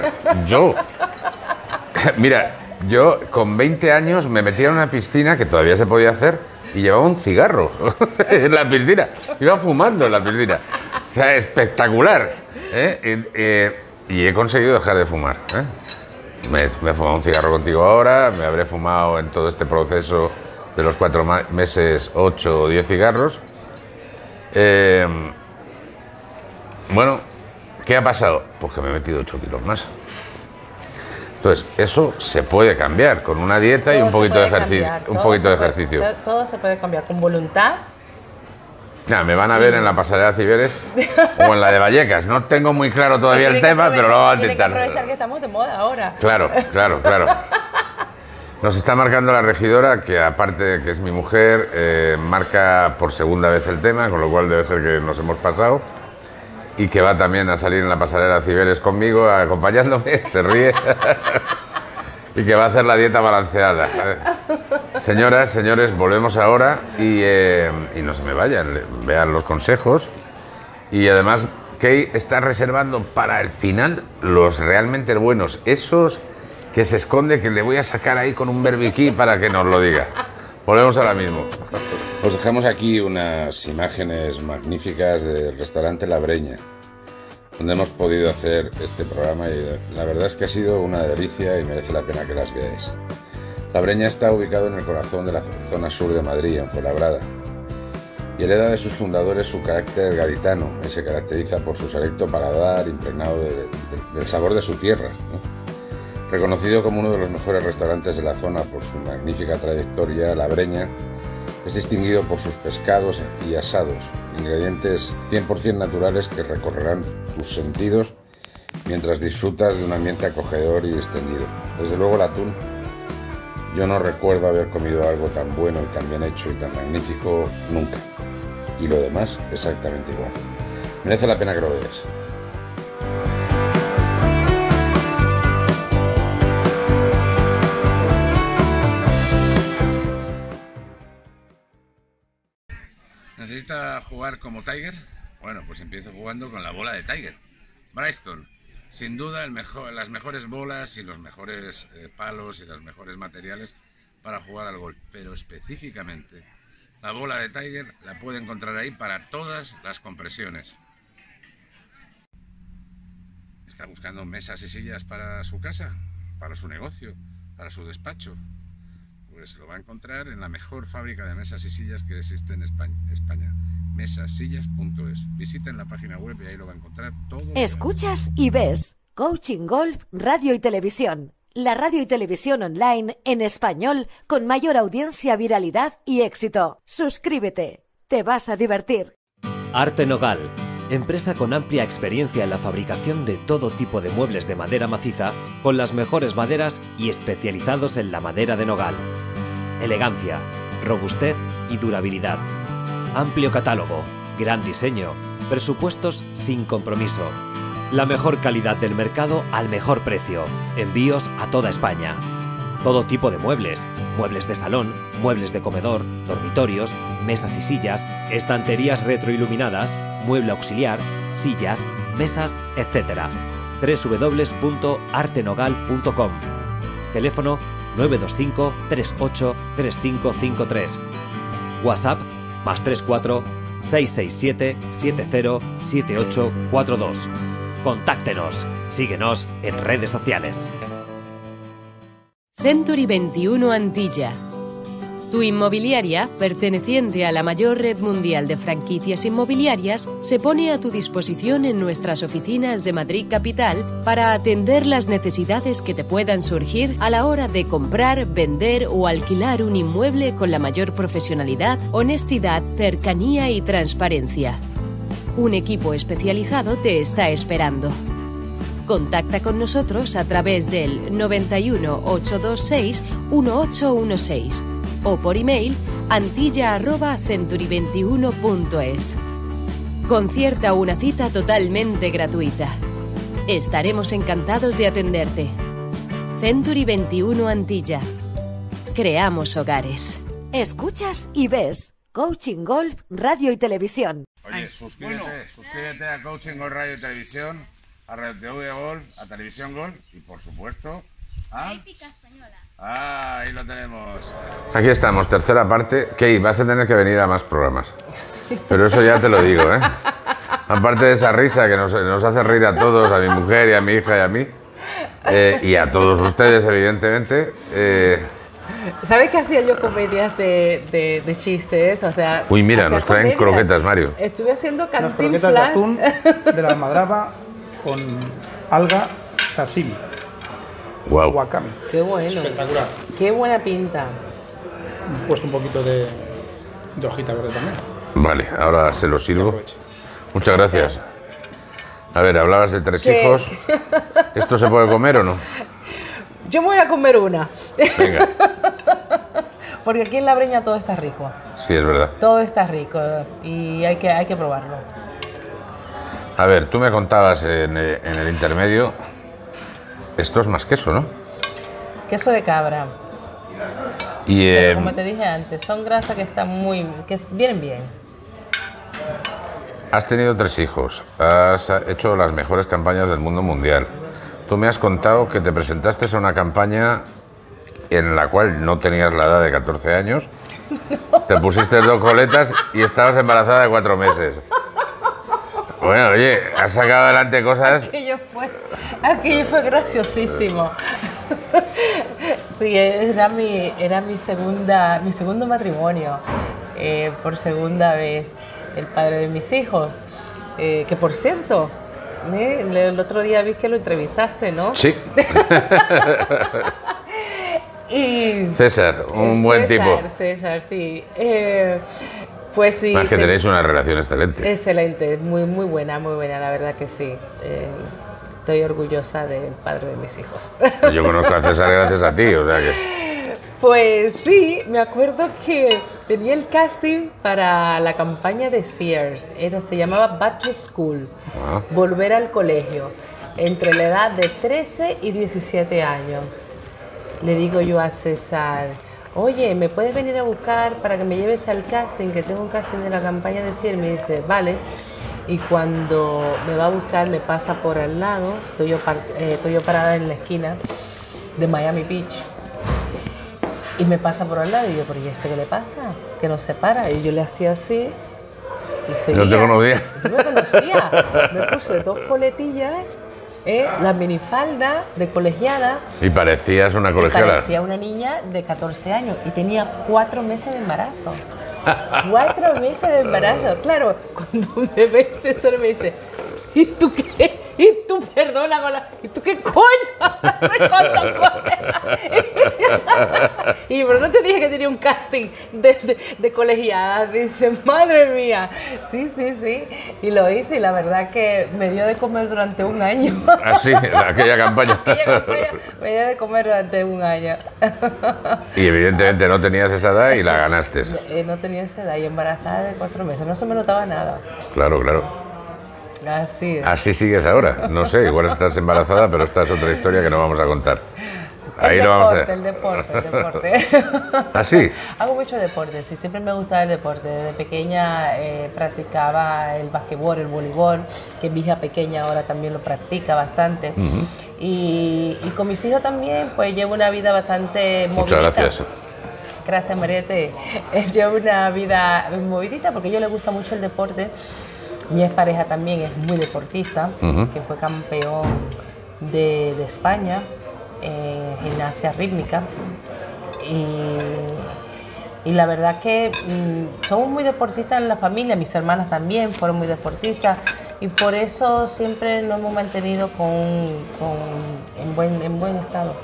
Mira, yo con 20 años me metí en una piscina que todavía se podía hacer y llevaba un cigarro en la piscina. Iba fumando en la piscina. O sea, espectacular. Y he conseguido dejar de fumar. Me he fumado un cigarro contigo ahora, me habré fumado en todo este proceso de los 4 meses 8 o 10 cigarros. Bueno, ¿qué ha pasado? Pues que me he metido 8 kilos más. Entonces, eso se puede cambiar con una dieta y un poquito de ejercicio. Todo se puede cambiar con voluntad. Nada, me van a ver en la pasarela de Ciberes o en la de Vallecas. No tengo muy claro todavía el tema, pero lo vamos a intentar. Tiene que aprovechar que estamos de moda ahora. Claro. Nos está marcando la regidora, que aparte de que es mi mujer, marca por segunda vez el tema, con lo cual debe ser que nos hemos pasado. Y que va también a salir en la pasarela de Ciberes conmigo, acompañándome, se ríe. Y que va a hacer la dieta balanceada. Señoras, señores, volvemos ahora y no se me vayan, vean los consejos. Y además, Kay está reservando para el final los realmente buenos, esos que se esconde, que le voy a sacar ahí con un berbiquí para que nos lo diga. Volvemos ahora mismo. Os dejamos aquí unas imágenes magníficas del restaurante La Breña, donde hemos podido hacer este programa, y la verdad es que ha sido una delicia y merece la pena que las veáis. La Breña está ubicado en el corazón de la zona sur de Madrid, en Fuenlabrada, y hereda de sus fundadores su carácter gaditano, que se caracteriza por su selecto paladar impregnado del sabor de su tierra, ¿no? Reconocido como uno de los mejores restaurantes de la zona por su magnífica trayectoria, La Breña es distinguido por sus pescados y asados, ingredientes 100% naturales que recorrerán tus sentidos mientras disfrutas de un ambiente acogedor y distendido. Desde luego el atún, yo no recuerdo haber comido algo tan bueno y tan bien hecho y tan magnífico nunca. Y lo demás exactamente igual. Merece la pena que lo veas. ¿Necesita jugar como Tiger? Bueno, pues empiezo jugando con la bola de Tiger. Bristol, sin duda las mejores bolas y los mejores palos y los mejores materiales para jugar al golf. Pero específicamente, la bola de Tiger la puede encontrar ahí para todas las compresiones. ¿Está buscando mesas y sillas para su casa, para su negocio, para su despacho? Pues lo va a encontrar en la mejor fábrica de mesas y sillas que existe en España. Mesasillas.es. Visiten la página web y ahí lo va a encontrar todo. Escuchas y ves Coaching Golf, Radio y Televisión. La radio y televisión online en español con mayor audiencia, viralidad y éxito. Suscríbete. Te vas a divertir. Arte Nogal. Empresa con amplia experiencia en la fabricación de todo tipo de muebles de madera maciza, con las mejores maderas y especializados en la madera de nogal. Elegancia, robustez y durabilidad. Amplio catálogo, gran diseño, presupuestos sin compromiso. La mejor calidad del mercado al mejor precio. Envíos a toda España. Todo tipo de muebles, muebles de salón, muebles de comedor, dormitorios, mesas y sillas, estanterías retroiluminadas, mueble auxiliar, sillas, mesas, etc. www.artenogal.com. Teléfono 925 38 3553. WhatsApp +34 667 70 7842. Contáctenos. Síguenos en redes sociales. Century 21 Antilla. Tu inmobiliaria, perteneciente a la mayor red mundial de franquicias inmobiliarias, se pone a tu disposición en nuestras oficinas de Madrid Capital para atender las necesidades que te puedan surgir a la hora de comprar, vender o alquilar un inmueble con la mayor profesionalidad, honestidad, cercanía y transparencia. Un equipo especializado te está esperando. Contacta con nosotros a través del 91 826 1816 o por email antilla@century21.es. Concierta una cita totalmente gratuita. Estaremos encantados de atenderte. Century 21 Antilla. Creamos hogares. Escuchas y ves Coaching Golf, Radio y Televisión. Oye, suscríbete a Coaching Golf, Radio y Televisión, a Radio TV Golf, a Televisión Golf y por supuesto a Épica Española. Ah, ahí lo tenemos. Aquí estamos, tercera parte. Kay, vas a tener que venir a más programas. Pero eso ya te lo digo, ¿eh? Aparte de esa risa que nos hace reír a todos, a mi mujer y a mi hija y a mí, y a todos ustedes, evidentemente. ¿Sabes qué hacía yo comedias de chistes? O sea, uy, mira, nos traen comedia. Croquetas, Mario. Estuve haciendo Las Cantinflas. croquetas de atún de la Almadraba con alga sashimi. Wow. Wakame. Qué bueno. Espectacular. Qué buena pinta. He puesto un poquito de hojita verde también. Vale, ahora se lo sirvo. Aproveche. Muchas gracias. A ver, hablabas de 3 ¿Qué? hijos. ¿Esto se puede comer o no? Yo me voy a comer una. Venga. Porque aquí en La Breña todo está rico. Sí, es verdad. Todo está rico y hay que probarlo. A ver, tú me contabas en el intermedio, esto es más queso, ¿no? Queso de cabra. Y Pero como te dije antes, son grasas que están que vienen bien. has tenido 3 hijos, has hecho las mejores campañas del mundo mundial. Tú me has contado que te presentaste a una campaña en la cual no tenías la edad de 14 años, te pusiste 2 coletas y estabas embarazada de 4 meses. Bueno, oye, has sacado adelante cosas... Aquello fue graciosísimo. Sí, era mi segundo matrimonio, por segunda vez, el padre de mis hijos, que por cierto, el otro día vi que lo entrevistaste, ¿no? Sí. Y César, un buen tipo. César, sí. Pues sí. Más que tenéis una relación excelente. Excelente, muy buena, la verdad que sí. Estoy orgullosa del padre de mis hijos. Yo conozco a César gracias a ti, o sea que... Pues sí, me acuerdo que tenía el casting para la campaña de Sears. Se llamaba Back to School, volver al colegio, entre la edad de 13 y 17 años. Le digo yo a César, oye, ¿me puedes venir a buscar para que me lleves al casting? Que tengo un casting de la campaña de Sears. Me dice, vale. Y cuando me va a buscar, me pasa por al lado, estoy yo parada en la esquina de Miami Beach. Y me pasa por al lado y yo, ¿pero y este qué le pasa? Que no se para. Y yo le hacía así y seguía. ¿No te conocía? No me conocía. Me puse 2 coletillas, la minifalda de colegiada. Y parecías una colegiala. Parecía una niña de 14 años y tenía 4 meses de embarazo. 4 meses de embarazo. Claro, cuando me ve César me dice, ¿y tú qué? ¿Y tú, perdona, ¿y tú qué coño haces con 2 coletas? Y pero no te dije que tenía un casting de colegiada. Dice, madre mía. Sí. Y lo hice y la verdad que me dio de comer durante 1 año. Ah, sí, aquella campaña. Me dio de comer durante 1 año. Y evidentemente no tenías esa edad y la ganaste. No tenía esa edad y embarazada de 4 meses. No se me notaba nada. Claro. Así es. Así sigues ahora. No sé, igual estás embarazada, pero esta es otra historia que no vamos a contar. Ahí lo vamos a ver. El deporte. ¿Ah, sí? Hago mucho deporte, sí, siempre me gustaba el deporte. Desde pequeña practicaba el basquetbol, el voleibol, que mi hija pequeña ahora también lo practica bastante. Y con mis hijos también, pues llevo una vida bastante movidita. Muchas gracias. Gracias, Mariette. Llevo una vida movidita porque a ellos les gusta mucho el deporte. Mi expareja también es muy deportista, que fue campeón de España en gimnasia rítmica. Y la verdad que somos muy deportistas en la familia, mis hermanas también fueron muy deportistas y por eso siempre nos hemos mantenido en buen estado.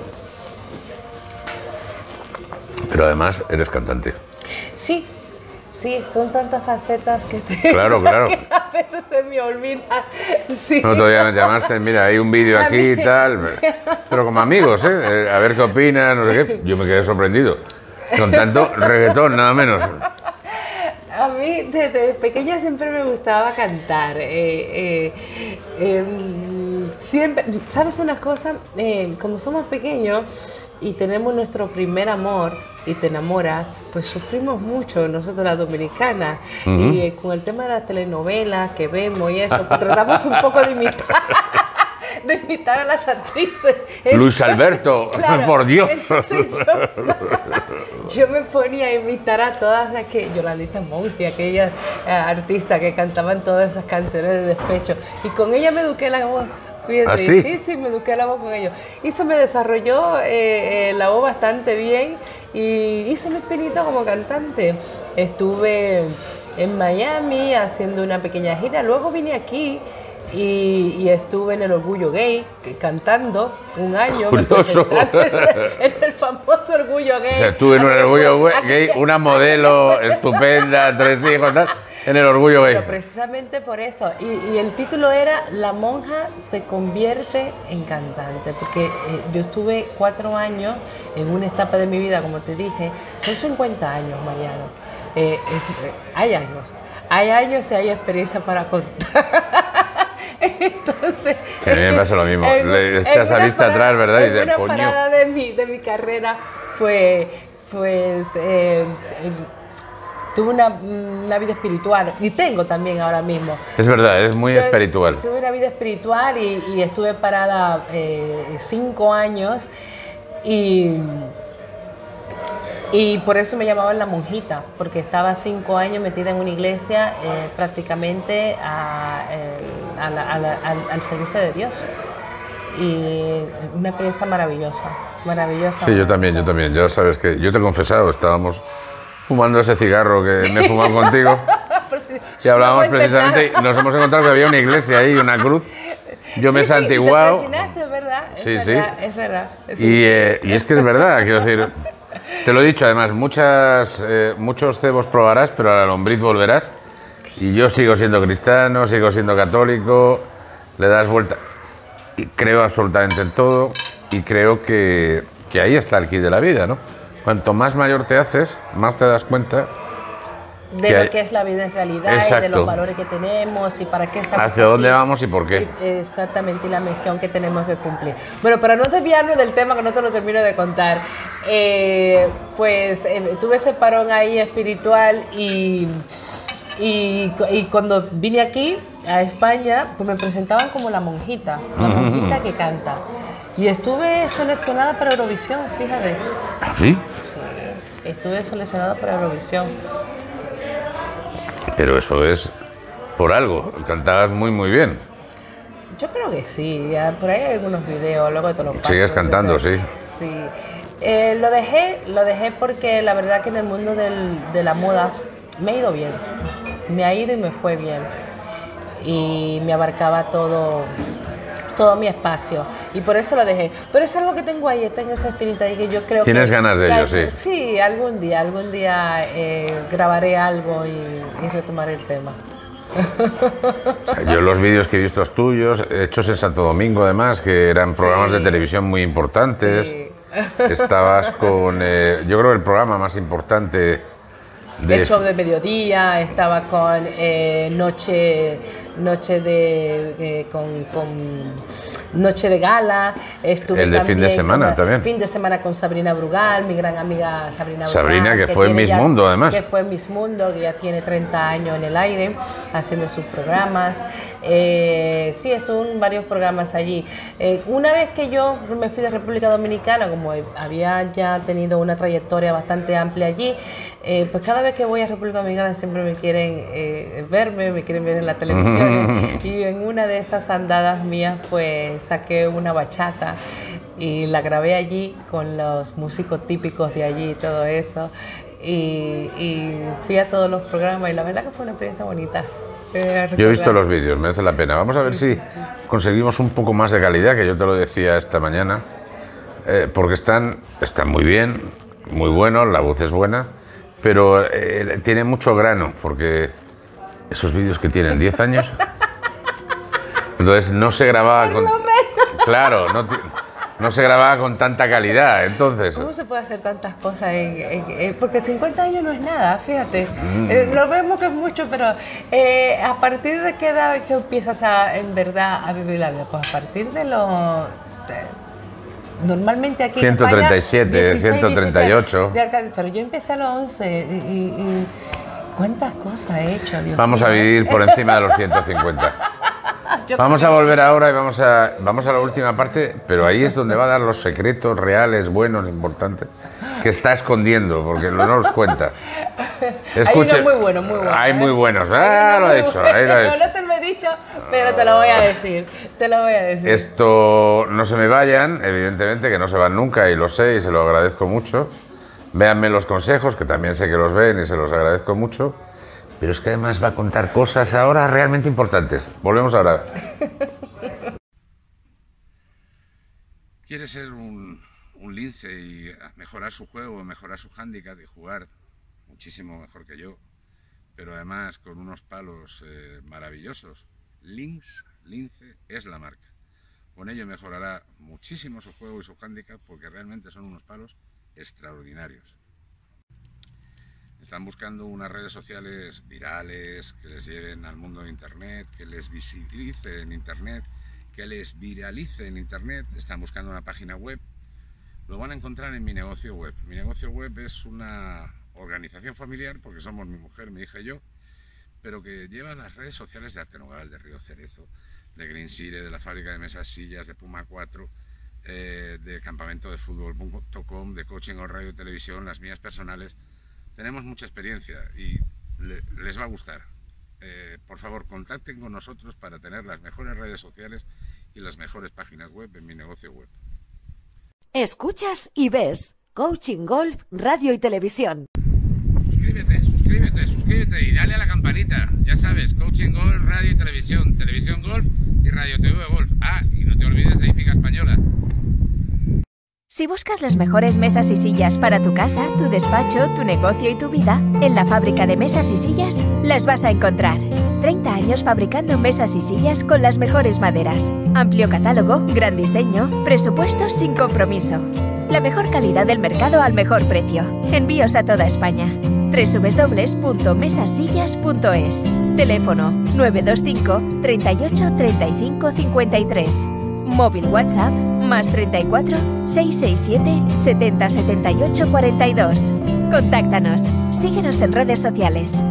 Pero además eres cantante. Sí, son tantas facetas que Claro. que a veces se me olvida. Sí. No, todavía me llamaste, mira, hay un vídeo aquí y tal. Pero como amigos, a ver qué opinas, no sé qué. Yo me quedé sorprendido. Con tanto reggaetón, nada menos. A mí desde pequeña siempre me gustaba cantar. Siempre, ¿sabes una cosa? Cuando somos pequeños y tenemos nuestro primer amor y te enamoras, pues sufrimos mucho nosotros las dominicanas. Y con el tema de las telenovelas que vemos y eso, pues tratamos un poco de imitar a las actrices. Luis Alberto, claro, por Dios. Yo me ponía a imitar a todas Yolandita Monge, aquellas artistas que cantaban todas esas canciones de despecho. Y con ella me eduqué la voz. Fíjate, ¿Ah, sí? Sí, me eduqué la voz con ellos. Y se me desarrolló la voz bastante bien y hice mi espinita como cantante. Estuve en Miami haciendo una pequeña gira. Luego vine aquí y estuve en el Orgullo Gay cantando un año. Curioso. En el famoso Orgullo Gay. O sea, tú en un Orgullo Gay, una modelo estupenda, 3 hijos, tal, en el Orgullo Gay. Pero precisamente por eso. Y el título era La monja se convierte en cantante, porque yo estuve 4 años en una etapa de mi vida, como te dije. Son 50 años, Mariano. Hay años y hay experiencia para contar. Entonces, a mí me pasa lo mismo. Le echas a vista atrás, ¿verdad? Y una parada de mi carrera fue, pues, tuve una vida espiritual y tengo también ahora mismo. Es verdad, es muy espiritual. Tuve una vida espiritual y estuve parada 5 años y por eso me llamaban la monjita, porque estaba 5 años metida en una iglesia prácticamente al servicio de Dios. Y una experiencia maravillosa, maravillosa. Sí, yo también. Ya sabes que yo te he confesado, estábamos fumando ese cigarro que me he fumado contigo y hablábamos precisamente, y nos hemos encontrado que había una iglesia ahí, una cruz. Yo me he santiguado. Es verdad. Es verdad. Sí. Y es que es verdad, quiero decir. Te lo he dicho, además, muchos cebos probarás, pero a la lombriz volverás. Y yo sigo siendo cristiano, sigo siendo católico, le das vuelta. Y creo absolutamente en todo y creo que ahí está el quid de la vida, ¿no? Cuanto más mayor te haces, más te das cuenta de lo que es la vida en realidad. Exacto. Y de los valores que tenemos y para qué estamos hacia aquí. Dónde vamos y por qué. Exactamente, y la misión que tenemos que cumplir. Bueno, para no desviarnos del tema, que no te lo termino de contar, tuve ese parón ahí espiritual y cuando vine aquí a España, pues me presentaban como la monjita que canta. Y estuve seleccionada para Eurovisión, fíjate. ¿Sí? Sí, estuve seleccionada para Eurovisión. Pero eso es por algo, cantabas muy bien. Yo creo que sí, por ahí hay algunos videos, luego te los paso. Sigues cantando, sí. Sí. Lo dejé porque la verdad que en el mundo de la moda me ha ido bien. Me ha ido y me fue bien. Y me abarcaba todo mi espacio. Y por eso lo dejé. Pero es algo que tengo ahí, está en esa espinita y que yo creo que... ¿Tienes ganas de ello, sí? Sí, algún día grabaré algo y retomaré el tema. Yo los vídeos que he visto tuyos, hechos en Santo Domingo además, que eran programas de televisión muy importantes. Sí. Estabas con, yo creo, el programa más importante el show de mediodía, estaba con Noche de Gala, estuve el de fin de semana también. Fin de semana con Sabrina Brugal, mi gran amiga Sabrina Brugal. Sabrina, que fue en Miss Mundo además. Que fue en Miss Mundo, que ya tiene 30 años en el aire, haciendo sus programas. Sí, estuve en varios programas allí. Una vez que yo me fui de República Dominicana, como había ya tenido una trayectoria bastante amplia allí, pues cada vez que voy a República Dominicana siempre me quieren verme, me quieren ver en la televisión. Y en una de esas andadas mías, pues saqué una bachata y la grabé allí con los músicos típicos de allí y todo eso. Y fui a todos los programas y la verdad que fue una experiencia bonita. Yo he visto los vídeos, merece la pena. Vamos a ver si conseguimos un poco más de calidad, que yo te lo decía esta mañana, porque están muy bien, muy buenos, la voz es buena, pero tiene mucho grano, porque esos vídeos que tienen 10 años, entonces no se grababa con... Claro, no se grababa con tanta calidad, entonces... ¿Cómo se puede hacer tantas cosas? Porque 50 años no es nada, fíjate. Lo vemos que es mucho, pero ¿a partir de qué edad que empiezas en verdad a vivir la vida? Pues a partir de los... Normalmente aquí 137, en España, 138... 16, pero yo empecé a los 11 y ¿cuántas cosas he hecho, Dios Vamos mío? A vivir por encima de los 150. Vamos a volver ahora y vamos a la última parte, pero ahí es donde va a dar los secretos reales, buenos, importantes, que está escondiendo, porque no los cuenta. Escuche, hay uno muy bueno, muy bueno. Hay muy buenos. Lo he dicho, ahí lo he dicho. No te lo he dicho, pero te lo voy a decir. Esto, no se me vayan, evidentemente, que no se van nunca, y lo sé, y se lo agradezco mucho. Véanme los consejos, que también sé que los ven y se los agradezco mucho. pero es que además va a contar cosas ahora realmente importantes. Volvemos ahora. Quiere ser un lince y mejorar su juego, mejorar su hándicap y jugar muchísimo mejor que yo, pero además con unos palos maravillosos. Lince es la marca. Con ello mejorará muchísimo su juego y su hándicap porque realmente son unos palos extraordinarios. Están buscando unas redes sociales virales que les lleven al mundo de Internet, que les visibilice en Internet, que les viralice en Internet. Están buscando una página web. Lo van a encontrar en Mi Negocio Web. Mi Negocio Web es una organización familiar, porque somos mi mujer, mi hija y yo, pero que lleva las redes sociales de Artenogal, de Río Cerezo, de Green Sire, de la fábrica de mesas sillas, de Puma 4, de campamento de fútbol.com, de Coaching Golf Radio y Televisión, las mías personales. Tenemos mucha experiencia y les va a gustar. Por favor, contacten con nosotros para tener las mejores redes sociales y las mejores páginas web en Mi Negocio Web. Escuchas y ves Coaching Golf Radio y Televisión. Suscríbete y dale a la campanita. Ya sabes, Coaching Golf Radio y Televisión, Televisión Golf y Radio TV Golf. Ah, y no te olvides de Hípica Española. Si buscas las mejores mesas y sillas para tu casa, tu despacho, tu negocio y tu vida, en la fábrica de mesas y sillas las vas a encontrar. 30 años fabricando mesas y sillas con las mejores maderas. Amplio catálogo, gran diseño, presupuestos sin compromiso. La mejor calidad del mercado al mejor precio. Envíos a toda España. www.mesasillas.es. Teléfono 925 38 35 53. Móvil WhatsApp más 34 667 70 78 42. Contáctanos. Síguenos en redes sociales.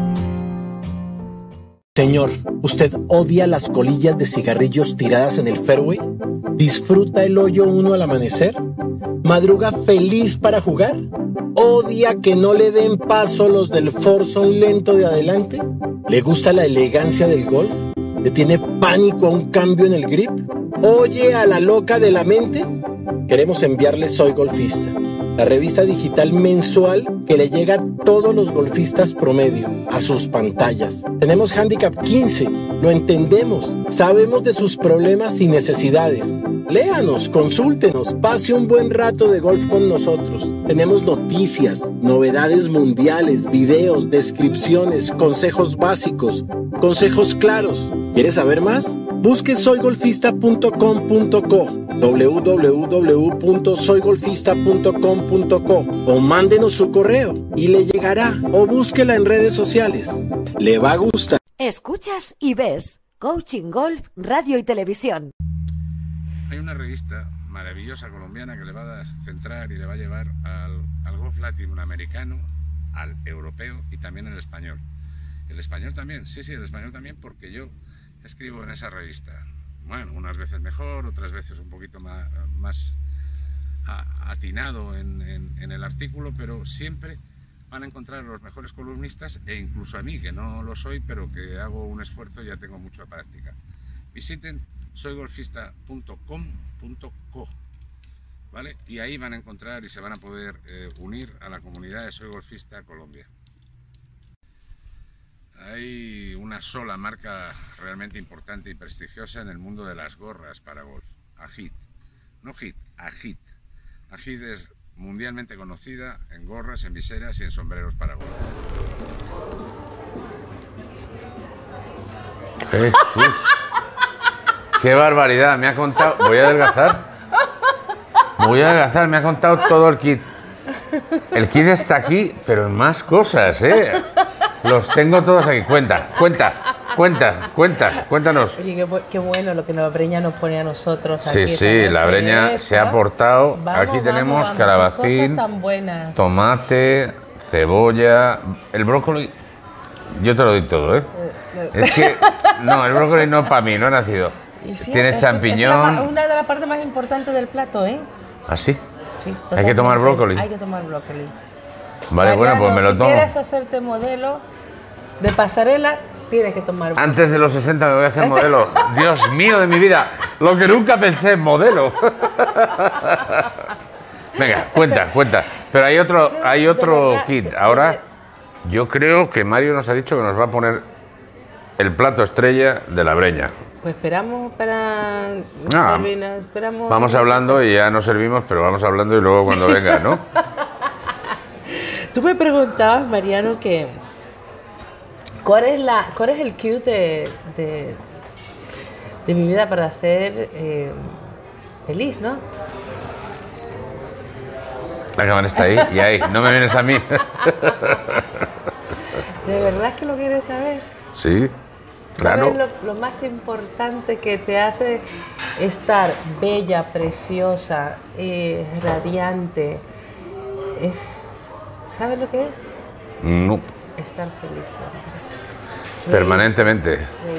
Señor, ¿usted odia las colillas de cigarrillos tiradas en el fairway? ¿Disfruta el hoyo 1 al amanecer? ¿Madruga feliz para jugar? ¿Odia que no le den paso los del foursome lento de adelante? ¿Le gusta la elegancia del golf? ¿Le tiene pánico a un cambio en el grip? ¿Oye a la loca de la mente? Queremos enviarle Soy Golfista, la revista digital mensual que le llega a todos los golfistas promedio, a sus pantallas. Tenemos Handicap 15, lo entendemos, sabemos de sus problemas y necesidades. Léanos, consúltenos, pase un buen rato de golf con nosotros. Tenemos noticias, novedades mundiales, videos, descripciones, consejos básicos, consejos claros. ¿Quieres saber más? Busque soygolfista.com.co, www.soygolfista.com.co o mándenos su correo y le llegará, o búsquela en redes sociales. Le va a gustar. Escuchas y ves Coaching Golf Radio y Televisión. Hay una revista maravillosa colombiana que le va a centrar y le va a llevar al golf latinoamericano, al europeo y también al español. El español también, sí, el español también, porque yo escribo en esa revista. Bueno, unas veces mejor, otras veces un poquito más atinado en el artículo, pero siempre van a encontrar los mejores columnistas e incluso a mí, que no lo soy, pero que hago un esfuerzo y ya tengo mucha práctica. Visiten soygolfista.com.co, ¿vale? Y ahí van a encontrar y se van a poder unir a la comunidad de Soy Golfista Colombia. Hay una sola marca realmente importante y prestigiosa en el mundo de las gorras para golf, Agit. No Hit, Agit. Agit es mundialmente conocida en gorras, en viseras y en sombreros para golf. ¡Qué barbaridad! Me ha contado... Voy a adelgazar, me ha contado todo el kit. El kit está aquí, pero en más cosas, ¿eh? Los tengo todos aquí. Cuéntanos. Oye, qué bueno lo que la Breña nos pone a nosotros. Sí, aquí, sí, la Breña se ha portado. Aquí tenemos calabacín, tan buenas. tomate, cebolla, el brócoli. Yo te lo doy todo, ¿eh? Es que, no, el brócoli no es para mí, no he nacido. Tiene champiñón. Es una de las partes más importantes del plato, ¿eh? ¿Ah, sí? Sí, hay que tomar brócoli. Hay que tomar brócoli. Vale, Mariano, bueno, pues me lo tomo. Si quieres hacerte modelo de pasarela, tienes que tomar brócoli. Antes de los 60 me voy a hacer modelo. Dios mío de mi vida, lo que nunca pensé en modelo. Venga, cuenta. Pero hay otro kit. Ahora Yo creo que Mario nos ha dicho que nos va a poner el plato estrella de la breña. Pues esperamos para servirnos, esperamos. Vamos hablando y ya nos servimos, pero vamos hablando y luego cuando venga, ¿no? Tú me preguntabas, Mariano, que ¿cuál es el cue de mi vida para ser feliz, ¿no? La cámara está ahí y ahí, no me vienes a mí. ¿De verdad que lo quieres saber? Sí, claro. ¿Sabes lo más importante que te hace estar bella, preciosa, radiante? ¿Sabes lo que es? No. Estar feliz. Permanentemente.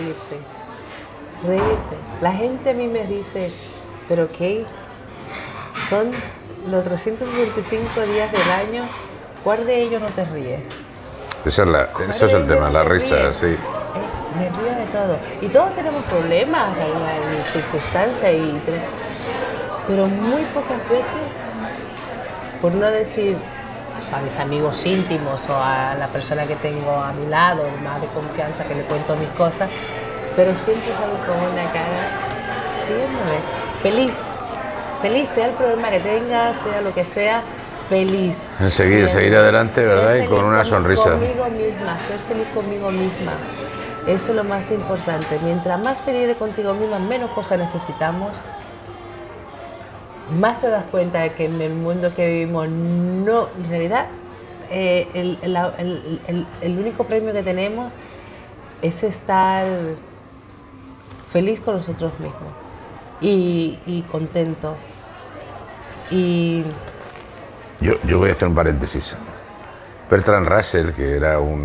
Reírte. La gente a mí me dice, pero ¿qué? Son los 365 días del año, ¿cuál de ellos no te ríes? Eso es el tema, la risa, sí. Me río de todo. Y todos tenemos problemas en circunstancias, pero muy pocas veces, por no decir a mis amigos íntimos o a la persona que tengo a mi lado, más de confianza, que le cuento mis cosas, pero siempre salgo con una cara feliz. Feliz, sea el problema que tengas, sea lo que sea, feliz. Seguir adelante, ¿verdad? Y con una sonrisa. Conmigo misma, ser feliz conmigo misma. Eso es lo más importante. Mientras más feliz eres contigo misma, menos cosas necesitamos. Más te das cuenta de que en el mundo que vivimos, no, en realidad, el único premio que tenemos es estar feliz con nosotros mismos y contento. Y yo voy a hacer un paréntesis. Bertrand Russell, que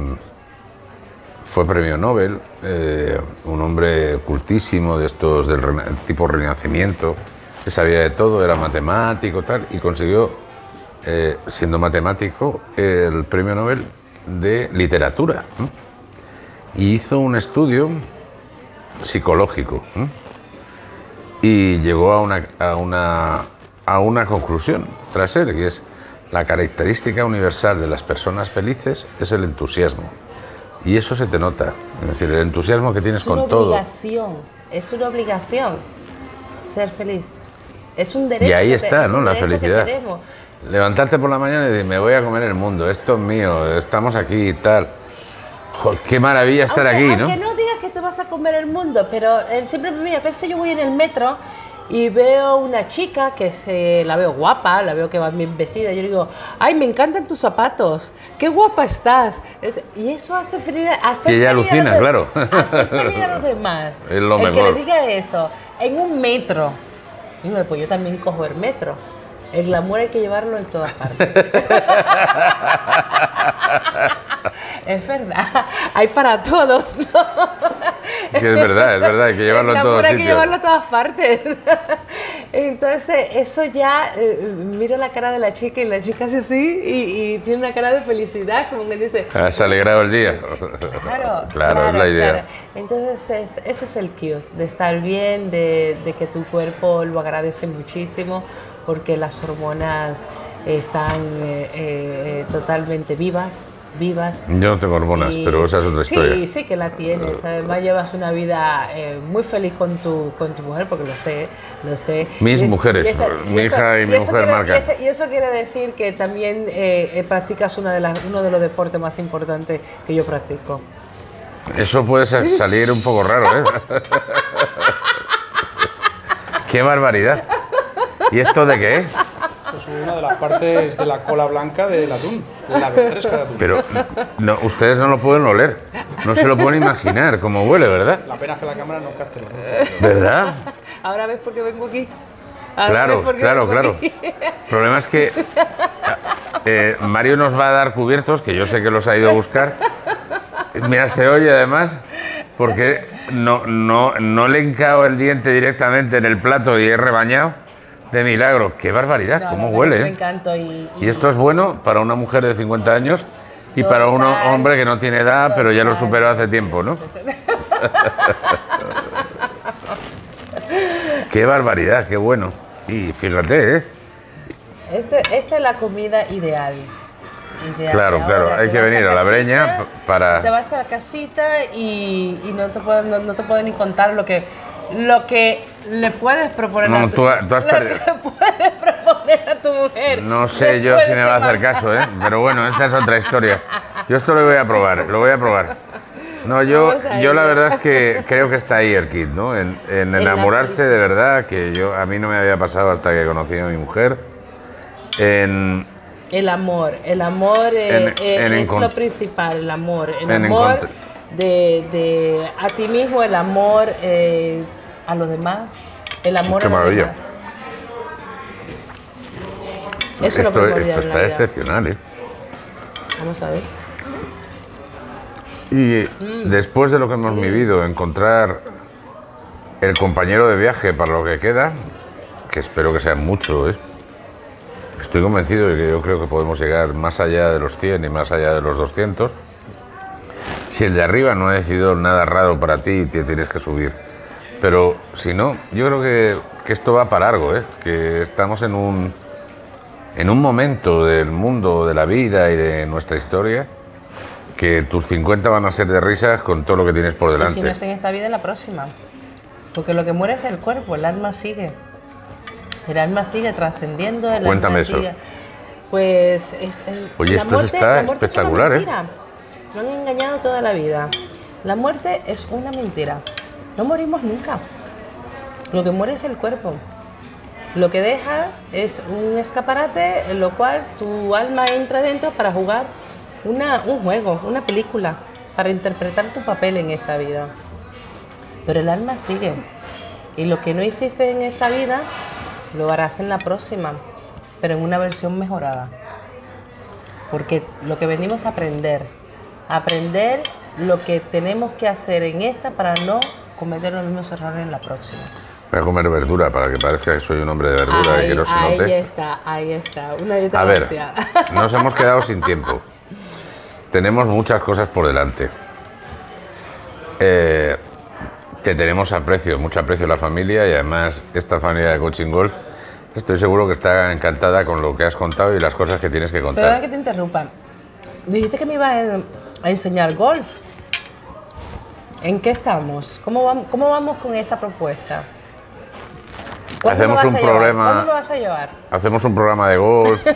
fue premio Nobel, un hombre cultísimo de estos del tipo Renacimiento, que sabía de todo, era matemático tal, y consiguió, siendo matemático, el premio Nobel de literatura, ¿no? Y hizo un estudio psicológico, ¿no? Y llegó a una conclusión tras él, que es la característica universal de las personas felices es el entusiasmo. Y eso se te nota, es decir, el entusiasmo que tienes con todo. Es una obligación ser feliz. Es un derecho. Y ahí está, ¿no? La felicidad. Levantarte por la mañana y decir, me voy a comer el mundo, esto es mío, estamos aquí y tal. Joder, qué maravilla estar aquí, ¿no? Aunque no digas que te vas a comer el mundo, pero siempre, mira, a veces yo voy en el metro y veo una chica que la veo guapa, la veo que va bien vestida, y yo digo, ay, me encantan tus zapatos, qué guapa estás. Y eso hace feliz y ella alucina, claro. Hace feliz a los demás. Es lo mejor. Que le diga eso en un metro. Y no, pues yo también cojo el metro. El glamour hay que llevarlo en todas partes. Es verdad, hay para todos, ¿no? Es que es verdad, hay que llevarlo en todos sitios. Hay que llevarlo a todas partes. Entonces, eso ya, miro la cara de la chica y la chica hace así y tiene una cara de felicidad, como que dice... ¿Has alegrado el día? Claro, es la idea. Claro. Entonces, ese es el cue, de estar bien, de que tu cuerpo lo agradece muchísimo, porque las hormonas están totalmente vivas. Yo no tengo hormonas, pero esa es otra historia. Sí que la tienes. Además llevas una vida muy feliz con tu mujer, porque lo sé. Mis mujeres, mi hija y mi mujer marcan. Y eso quiere decir que también practicas uno de los deportes más importantes que yo practico. Eso puede salir un poco raro, ¿eh? ¡Qué barbaridad! ¿Y esto de qué es? Es una de las partes de la cola blanca del atún, la ventresca de atún. Pero no, ustedes no lo pueden oler, no se lo pueden imaginar cómo huele, ¿verdad? La pena es que la cámara no capte. ¿Verdad? Ahora ves por qué vengo aquí. Claro. El problema es que Mario nos va a dar cubiertos, que yo sé que los ha ido a buscar. Mira, se oye además, porque no le he hincado el diente directamente en el plato y he rebañado. De milagro, qué barbaridad, cómo huele. Me encanta y esto es bueno para una mujer de 50 años y para un hombre que no tiene edad, pero ya lo superó hace tiempo, ¿no? Qué barbaridad, qué bueno. Y fíjate, Esta es la comida ideal. Claro, hay que venir a la Breña para... Te vas a la casita y no te puedo ni contar lo que le puedes proponer a tu mujer. No sé yo si me va a hacer caso, ¿eh? Pero bueno, esta es otra historia. Yo esto lo voy a probar, No, yo la verdad es que creo que está ahí el kit, ¿no? En enamorarse de verdad, que a mí no me había pasado hasta que conocí a mi mujer. El amor es lo principal, el amor de a ti mismo, el amor a los demás, el amor Qué a los maravilla. demás. Eso es lo primordial. Esto está excepcional, ¿eh? Vamos a ver. Y después de lo que hemos vivido, encontrar el compañero de viaje para lo que queda, que espero que sea mucho, ¿eh? Estoy convencido de que yo creo que podemos llegar más allá de los 100 y más allá de los 200. Si el de arriba no ha decidido nada raro para ti, te tienes que subir. Pero si no, yo creo que esto va para largo, ¿eh? Que estamos en un momento del mundo, de la vida y de nuestra historia, que tus 50 van a ser de risas con todo lo que tienes por delante. Y si no es en esta vida, en la próxima. Porque lo que muere es el cuerpo, el alma sigue. El alma sigue trascendiendo. Cuéntame eso. Pues oye, esto está espectacular, ¿eh? Nos han engañado toda la vida. La muerte es una mentira. No morimos nunca. Lo que muere es el cuerpo. Lo que deja es un escaparate en lo cual tu alma entra dentro para jugar un juego, una película, para interpretar tu papel en esta vida. Pero el alma sigue. Y lo que no hiciste en esta vida, lo harás en la próxima, pero en una versión mejorada. Porque lo que venimos a aprender lo que tenemos que hacer en esta para no cometer los mismos errores en la próxima. Voy a comer verdura para que parezca que soy un hombre de verdura y que no se note. Ahí está, una dieta a ver, balanceada. Nos hemos quedado sin tiempo. Tenemos muchas cosas por delante. Te tenemos aprecio, mucho aprecio a la familia y además esta familia de Coaching Golf estoy seguro que está encantada con lo que has contado y las cosas que tienes que contar. Perdona que te interrumpa. Dijiste que me ibas a enseñar golf. ¿En qué estamos? ¿Cómo vamos con esa propuesta? ¿Cuándo me vas a llevar? Hacemos un programa de golf.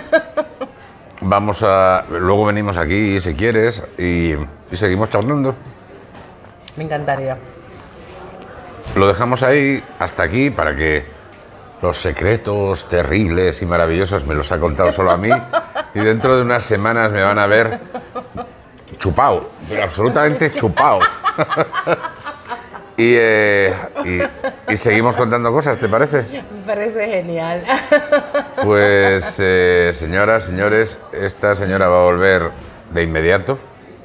Luego venimos aquí si quieres y seguimos charlando. Me encantaría. Lo dejamos ahí hasta aquí para que los secretos terribles y maravillosos me los ha contado solo a mí y dentro de unas semanas me van a ver chupao, pero absolutamente chupao. y seguimos contando cosas, ¿te parece? Me parece genial. Pues señoras, señores, esta señora va a volver de inmediato.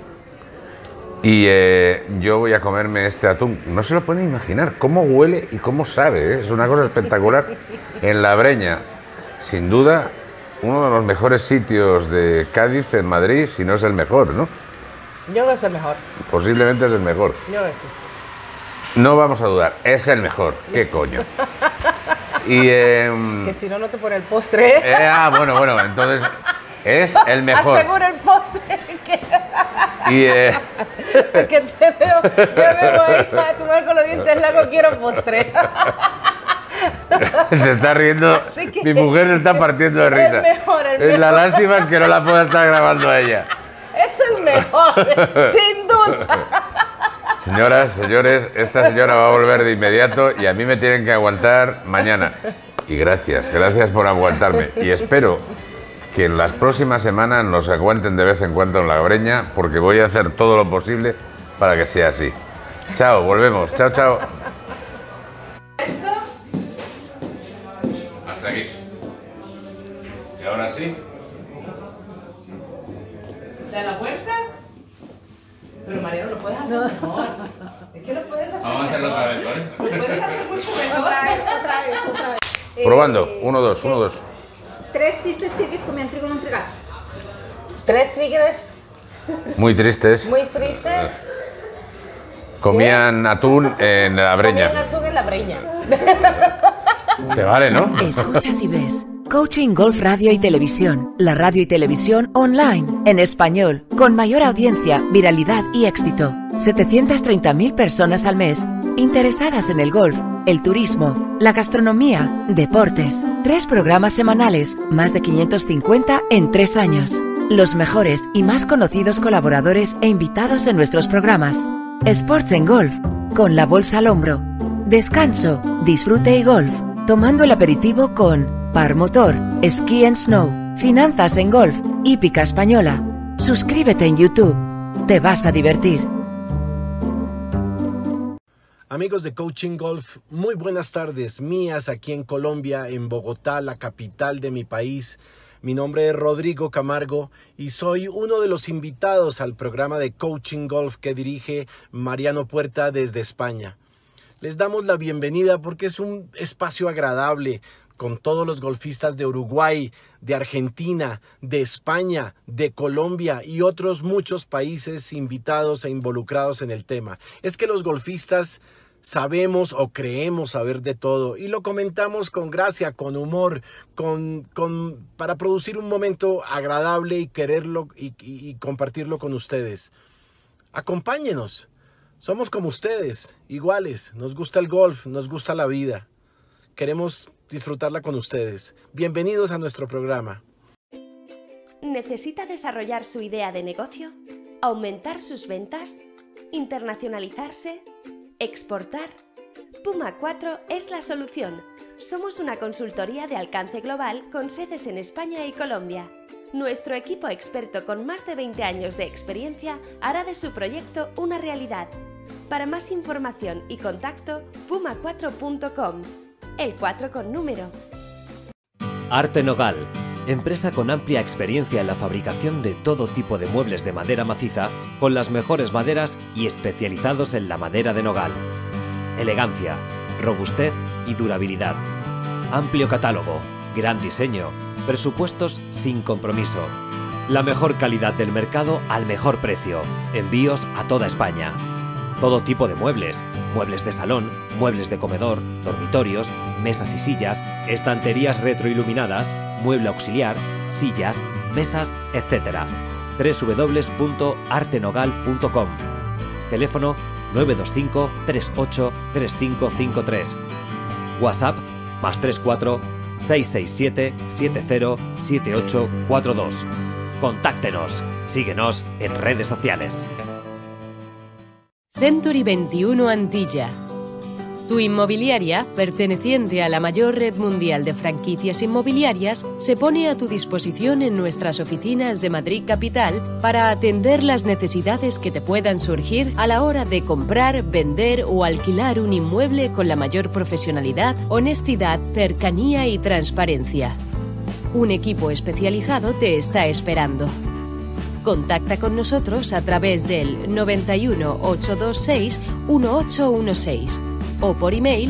Y yo voy a comerme este atún. No se lo pueden imaginar cómo huele y cómo sabe, ¿eh? Es una cosa espectacular. En La Breña, sin duda, uno de los mejores sitios de Cádiz, en Madrid, si no es el mejor, ¿no? Yo creo que es el mejor. Posiblemente es el mejor. Yo creo que sí. No vamos a dudar, es el mejor. ¿Qué coño? Y, que si no, no te pone el postre. Bueno, entonces... Es el mejor. Aseguro el postre. Y que te veo, yo me voy a tomar con los dientes largos, quiero postre. Se está riendo, mi mujer se está partiendo de risa. El mejor. La lástima es que no la pueda estar grabando a ella. Es el mejor, sin duda. Señoras, señores, esta señora va a volver de inmediato y a mí me tienen que aguantar mañana. Y gracias por aguantarme. Y espero que en las próximas semanas nos aguanten de vez en cuando en La Breña, porque voy a hacer todo lo posible para que sea así. Chao, volvemos. Chao, chao. Hasta aquí. ¿Y ahora sí? ¿Da la vuelta? Pero Mariano, lo puedes hacer mejor. Es que lo puedes hacer Vamos a hacerlo otra vez, ¿vale? Lo puedes hacer mucho mejor. Otra vez. Probando. 1, 2, 1, 2. 3 tristes tigres comían trigo en un trigal. 3 tigres. Muy tristes. Muy tristes. Comían atún en La Breña. Comían atún en La Breña. Te vale, ¿no? Escuchas y ves Coaching Golf Radio y Televisión, la radio y televisión online, en español, con mayor audiencia, viralidad y éxito. 730.000 personas al mes interesadas en el golf, el turismo, la gastronomía, deportes. 3 programas semanales, más de 550 en 3 años. Los mejores y más conocidos colaboradores e invitados en nuestros programas. Sports en Golf, con la bolsa al hombro. Descanso, disfrute y golf, tomando el aperitivo con Par Motor, Ski and Snow, Finanzas en Golf, Hípica Española. Suscríbete en YouTube, te vas a divertir. Amigos de Coaching Golf, muy buenas tardes mías aquí en Colombia, en Bogotá, la capital de mi país. Mi nombre es Rodrigo Camargo y soy uno de los invitados al programa de Coaching Golf que dirige Mariano Puerta desde España. Les damos la bienvenida porque es un espacio agradable con todos los golfistas de Uruguay, de Argentina, de España, de Colombia y otros muchos países invitados e involucrados en el tema. Es que los golfistas sabemos o creemos saber de todo y lo comentamos con gracia, con humor, para producir un momento agradable y quererlo y compartirlo con ustedes. Acompáñenos, somos como ustedes, iguales, nos gusta el golf, nos gusta la vida, queremos disfrutarla con ustedes. Bienvenidos a nuestro programa. ¿Necesita desarrollar su idea de negocio? ¿Aumentar sus ventas? ¿Internacionalizarse? ¿Exportar? Puma 4 es la solución. Somos una consultoría de alcance global con sedes en España y Colombia. Nuestro equipo experto con más de 20 años de experiencia hará de su proyecto una realidad. Para más información y contacto, puma4.com. El 4 con número. Arte Nogal, empresa con amplia experiencia en la fabricación de todo tipo de muebles de madera maciza, con las mejores maderas y especializados en la madera de nogal. Elegancia, robustez y durabilidad. Amplio catálogo, gran diseño, presupuestos sin compromiso. La mejor calidad del mercado al mejor precio. Envíos a toda España. Todo tipo de muebles, muebles de salón, muebles de comedor, dormitorios, mesas y sillas, estanterías retroiluminadas, mueble auxiliar, sillas, mesas, etc. www.artenogal.com. Teléfono 925 38 3553. WhatsApp +34 667 70 7842. Contáctenos. Síguenos en redes sociales. Century 21 Antilla. Tu inmobiliaria, perteneciente a la mayor red mundial de franquicias inmobiliarias, se pone a tu disposición en nuestras oficinas de Madrid Capital para atender las necesidades que te puedan surgir a la hora de comprar, vender o alquilar un inmueble con la mayor profesionalidad, honestidad, cercanía y transparencia. Un equipo especializado te está esperando. Contacta con nosotros a través del 91 826 1816 o por email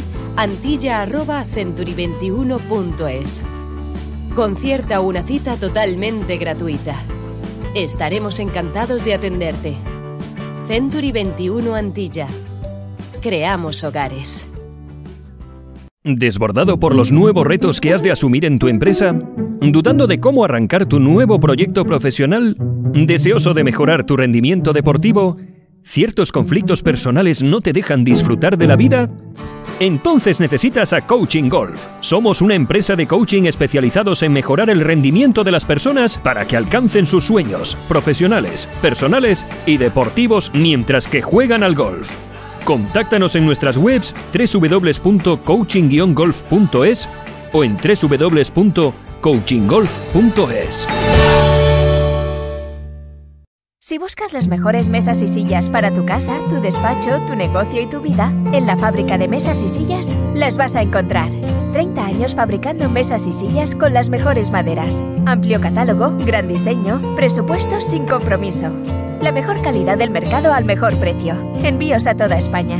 antilla@century21.es. Concierta una cita totalmente gratuita. Estaremos encantados de atenderte. Century 21 Antilla. Creamos hogares. ¿Desbordado por los nuevos retos que has de asumir en tu empresa? ¿Dudando de cómo arrancar tu nuevo proyecto profesional? ¿Deseoso de mejorar tu rendimiento deportivo? ¿Ciertos conflictos personales no te dejan disfrutar de la vida? Entonces necesitas a Coaching Golf. Somos una empresa de coaching especializados en mejorar el rendimiento de las personas para que alcancen sus sueños profesionales, personales y deportivos mientras que juegan al golf. Contáctanos en nuestras webs www.coaching-golf.es o en www.coachinggolf.es. Si buscas las mejores mesas y sillas para tu casa, tu despacho, tu negocio y tu vida, en la fábrica de mesas y sillas las vas a encontrar. 30 años fabricando mesas y sillas con las mejores maderas. Amplio catálogo, gran diseño, presupuestos sin compromiso. La mejor calidad del mercado al mejor precio. Envíos a toda España.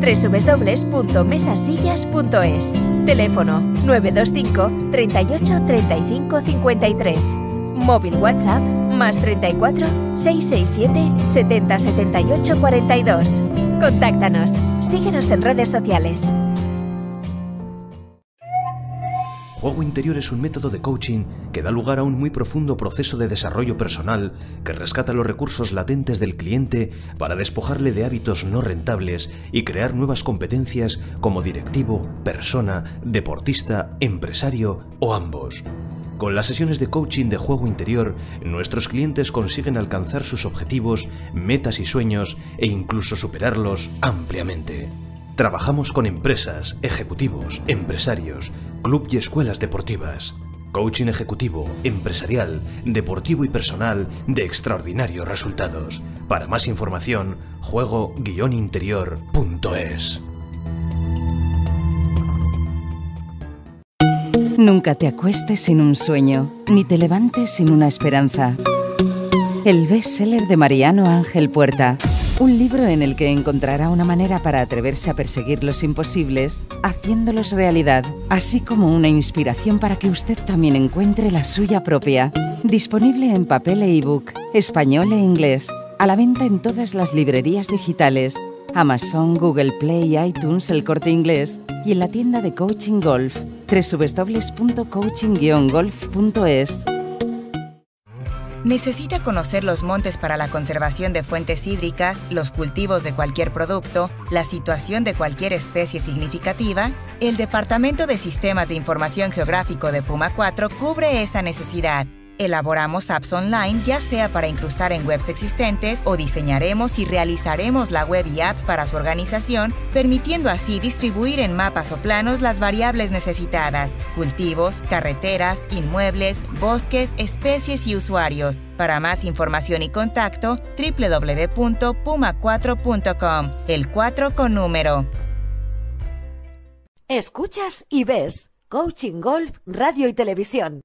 www.mesasillas.es. Teléfono 925 38 35 53. Móvil WhatsApp +34 667 70 78 42. Contáctanos. Síguenos en redes sociales. Juego Interior es un método de coaching que da lugar a un muy profundo proceso de desarrollo personal que rescata los recursos latentes del cliente para despojarle de hábitos no rentables y crear nuevas competencias como directivo, persona, deportista, empresario o ambos. Con las sesiones de coaching de Juego Interior, nuestros clientes consiguen alcanzar sus objetivos, metas y sueños e incluso superarlos ampliamente. Trabajamos con empresas, ejecutivos, empresarios, club y escuelas deportivas. Coaching ejecutivo, empresarial, deportivo y personal de extraordinarios resultados. Para más información, juego-interior.es. Nunca te acuestes sin un sueño, ni te levantes sin una esperanza. El bestseller de Mariano Ángel Puerta. Un libro en el que encontrará una manera para atreverse a perseguir los imposibles, haciéndolos realidad, así como una inspiración para que usted también encuentre la suya propia. Disponible en papel e ebook, español e inglés. A la venta en todas las librerías digitales, Amazon, Google Play, iTunes, El Corte Inglés y en la tienda de Coaching Golf, www.coaching-golf.es. ¿Necesita conocer los montes para la conservación de fuentes hídricas, los cultivos de cualquier producto, la situación de cualquier especie significativa? El Departamento de Sistemas de Información Geográfico de Puma 4 cubre esa necesidad. Elaboramos apps online, ya sea para incrustar en webs existentes o diseñaremos y realizaremos la web y app para su organización, permitiendo así distribuir en mapas o planos las variables necesitadas: cultivos, carreteras, inmuebles, bosques, especies y usuarios. Para más información y contacto, www.puma4.com, el 4 con número. Escuchas y ves Coaching Golf Radio y Televisión.